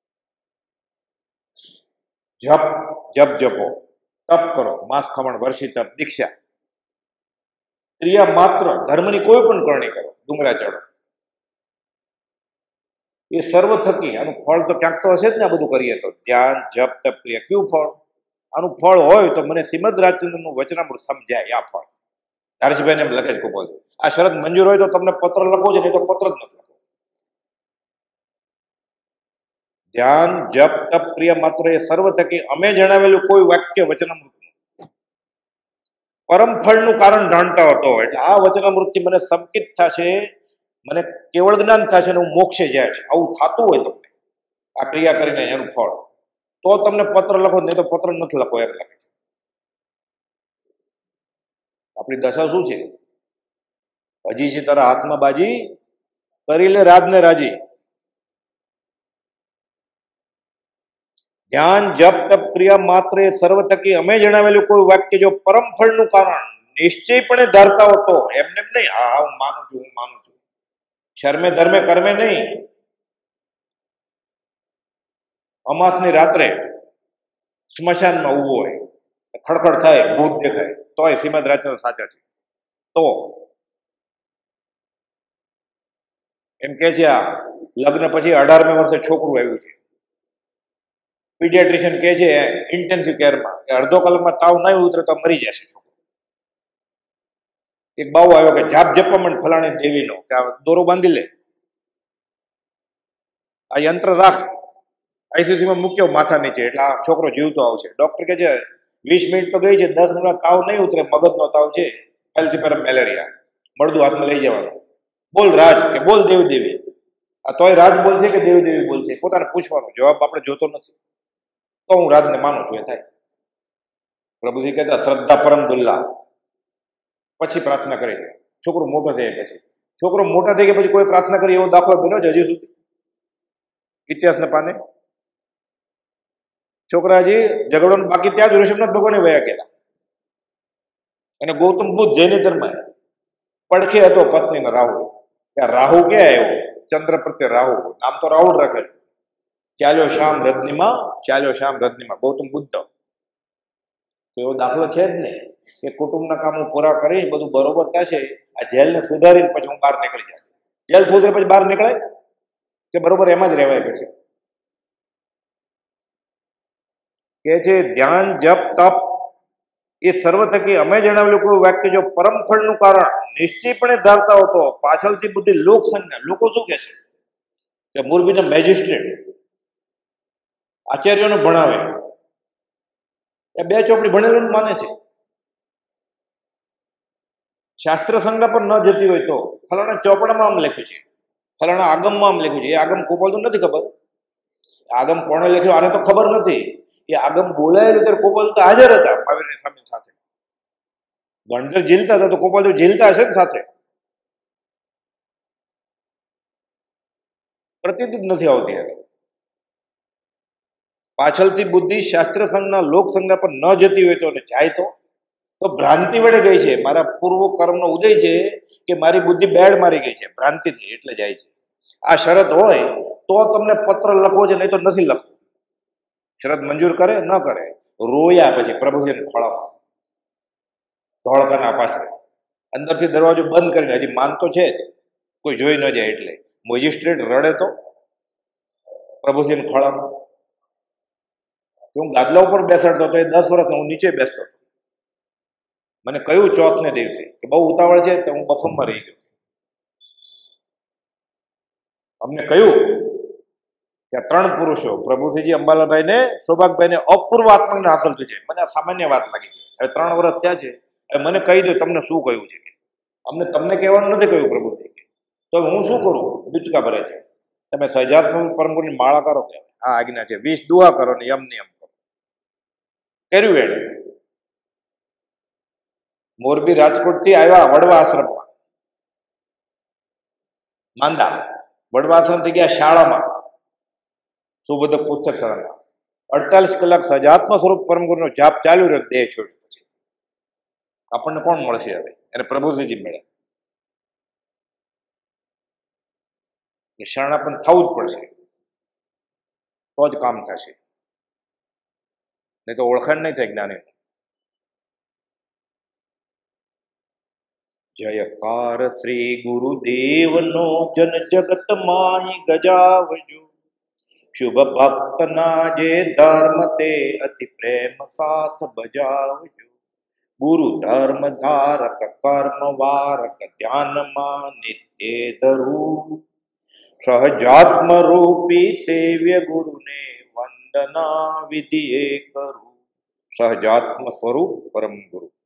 જપ જપો, તપ કરો, માસ ખમણ, વર્ષી તપ, દીક્ષા, ક્રિયા માત્ર ધર્મની કોઈ પણ કરણી કરો, ડુંગરા ચડો. એ સર્વ થકી આનું ફળ તો ક્યાંક તો હશે જ ને. આ બધું કરીએ તો ધ્યાન, જપ, તપ, ક્રિયા, કયું ફળ? આનું ફળ હોય તો મને શ્રીમદ રાજચંદ્રનું વચનામૃત સમજાય. આ ફળ ધારસીભાઈને એમ લખે જ કુપોલ. આ શરત મંજૂર હોય તો તમને પત્ર લખો છે, નહીં તો પત્ર જ નથી લખો. ધ્યાન, જપ, તપ, ક્રિયા માત્ર એ સર્વ થકી અમે જણાવેલું કોઈ વાક્ય વચનામૃત પરમ ફળનું કારણ જાણતા હતો. એટલે આ વચનામૃતથી મને સંકિત થશે, મને કેવળ જ્ઞાન થશે ને હું મોક્ષે જાય છે. આવું થતું હોય તમને આ ક્રિયા કરીને એનું ફળ, તો તમને પત્ર લખો, નહીં તો પત્ર નથી લખો. એમ લખે છે. આપણી દશા શું છે? હજી છે તારા હાથમાં બાજી, કરી લે રાજને રાજી. ધ્યાન, જપ, તપ, ક્રિયા માત્ર એ સર્વ થકી અમે જણાવેલું કોઈ વાક્ય જો પરમ ફળનું કારણ નિશ્ચયપણે ધારતા હતો, એમને નહીં. હા હું માનું છું. શર્મે ધર્મે કર્મે નહીં. અમાસની રાત્રે સ્મશાનમાં ઉભો હોય, ખડખડ થાય, ભૂત દેખાય, તોય શ્રીમદ રાજચંદ્ર સાચા છે. તો એમ કે છે આ લગ્ન પછી 18મે વર્ષે છોકરું આવ્યું છે. પીડિયાટ્રિશિયન કહે છે ઇન્ટેન્સિવ કેરમાં કે અડધો કલાકમાં તાવ નહીં ઉતરે તો મરી જશે છોકરો. એક બાવો આવ્યો કે જાપ જપમણ ફલાણી દેવીનો, કે આ દોરો બાંધી લે, આ યંત્ર રાખ, આઈસીયુમાં મૂક્યો માથા નીચે, એટલે આ છોકરો જીવતો આવશે. ડોક્ટર કહે છે 20 મિનિટ તો ગઈ છે, 10 મિનિટમાં તાવ નહીં ઉતરે, મગજનો તાવ છે, ફેલ્સિફેરમ મેલેરિયા, મળદું હાથમાં લઈ જવાનું. બોલ રાજ કે બોલ દેવી દેવી. આ તોય રાજ બોલશે કે દેવી દેવી બોલશે, પોતાને પૂછવાનો. જવાબ આપણે જોતો નથી. તો હું રાજને માનું છું, એ થાય. પ્રભુજી કહેતા શ્રદ્ધા પરમ દુલ્લા, પછી પ્રાર્થના કરી. છોકરો મોટો થઈ પછી, છોકરો મોટા થઈ ગયા પછી કોઈ પ્રાર્થના કરી એવો દાખલો બન્યો છે હજી સુધી ઇતિહાસના પાને? છોકરા હજી ઝઘડવાનું બાકી ત્યાં જ ઋષભનાથ ભગવાને વયા ગયેલા. અને ગૌતમ બુદ્ધ જૈનિધર્મમાં પડખે હતો પત્નીનો રાહુ. ત્યાં રાહુ ક્યાં આવ્યો? ચંદ્ર પ્રત્યે રાહુ, નામ તો રાહુલ રાખે. ચાલ્યો શ્યામ રજનીમાં, ચાલ્યો શ્યામ રજનીમાં, ગૌતમ બુદ્ધ. તો એવો દાખલો છે જ નહીં કે કુટુંબના કામો પૂરા કરી બધું બરોબર થશે, આ જેલને સુધારીને પછી હું બહાર નીકળી જાય. જેલ સુધરે પછી બહાર નીકળાય કે બરોબર એમાં જ રહેવાય? પછી કે છે ધ્યાન જપ તપ એ સર્વ થકી અમે જણાવેલું કોઈ વાક્ય જો પરમ ફળનું કારણ નિશ્ચયપણે ધારતા હતો, પાછળથી બુદ્ધિ લોક સંજ્ઞા. લોકો શું કે છે કે મોરબીના મેજિસ્ટ્રેટ આચાર્યોને ભણાવે, એ બે ચોપડી ભણેલું માને છે. શાસ્ત્ર સંજ્ઞા પર ન જતી હોય તો ફલાણા ચોપડામાં આમ લખ્યું છે, ફલાણા આગમમાં આમ લખ્યું છે. એ આગમ કોપાલતું નથી ખબર. આગમ કોણે લખ્યો આને તો ખબર નથી. એ આગમ બોલાયેલું ત્યારે કોપાલ તો હાજર હતા મહાવીરની સામે સાથે. ગણધર ઝીલતા હતા તો કોપાલ તો ઝીલતા હશે ને સાથે. પ્રતીતિ જ નથી આવતી. હવે પાછળથી બુદ્ધિ શાસ્ત્ર સંજ્ઞા લોક સંજ્ઞા પર ન જતી હોય તો જાય તો ભ્રાંતિ વડે ગઈ છે. મારા પૂર્વ કર્મનો ઉદય છે કે મારી બુદ્ધિ બેડ મારી ગઈ છે ભ્રાંતિથી, એટલે જાય છે. આ શરત હોય તો તમને પત્ર લખવો છે, નહીં તો નથી લખવો. શરત મંજૂર કરે ન કરે, રોયા પછી પ્રભુજીને ખોળામાં ધોળકાના પાછળ અંદરથી દરવાજો બંધ કરીને, હજી માનતો છે જ, કોઈ જોઈ ન જાય એટલે. મેજિસ્ટ્રેટ રડે તો પ્રભુજીને ખોળામાં. હું ગાદલા ઉપર બેસાડતો હતો, એ 10 વર્ષ હું નીચે બેસતો હતો. મને કયું ચોથને દિવસે કે બહુ ઉતાવળ છે તો હું બફમમાં રહી ગયો. અમને કહ્યું કે 3 પુરુષો પ્રભુજી અંબાલાભાઈ ને સૌભાગભાઈ ને અપૂર્વ આત્માને હાંસલ થયું છે. મને આ સામાન્ય વાત લાગી ગઈ. હવે 3 વર્ષ થયા છે, હવે મને કહી દો તમને શું કહ્યું છે. અમને તમને કહેવાનું નથી કહ્યું પ્રભુજી. તો હું શું કરું? બુચકા ભરે છે. તમે સહજાત્મ પરમપુરની માળા કરો કે આ આજ્ઞા છે, 20 દુઆ કરો ને એમ નિયમ કરો. કર્યું એને. મોરબી રાજકોટ થી આવ્યા વડવા આશ્રમમાં, માંદા. વડવા આશ્રમ થી ગયા શાળામાં, સુબોધક પુસ્તક શાળામાં. 48 કલાક સજાત્મ સ્વરૂપ પરમગુરુનો જાપ ચાલ્યો રહ્યો. દેહ છોડ્યો પછી આપણને કોણ મળશે? હવે એને પ્રભુજી મળે. શરણાપન થવું જ પડશે, તો જ કામ થશે, નહીં તો ઓળખાણ નહીં થાય જ્ઞાની. જયકાર શ્રી ગુરુદેવનો જન જગત માહી ગજાવજો. શુભ ભક્તના જે ધર્મ તે અતિ પ્રેમ સાથ બજાવજો. ગુરુ ધર્મ ધારક કર્મ વારક ધ્યાનમાં નિત્ય ધરું. સહજાત્મ રૂપી સેવ્ય ગુરુને વંદના વિધિએ કરું. સહજાત્મ સ્વરૂપ પરમ ગુરુ.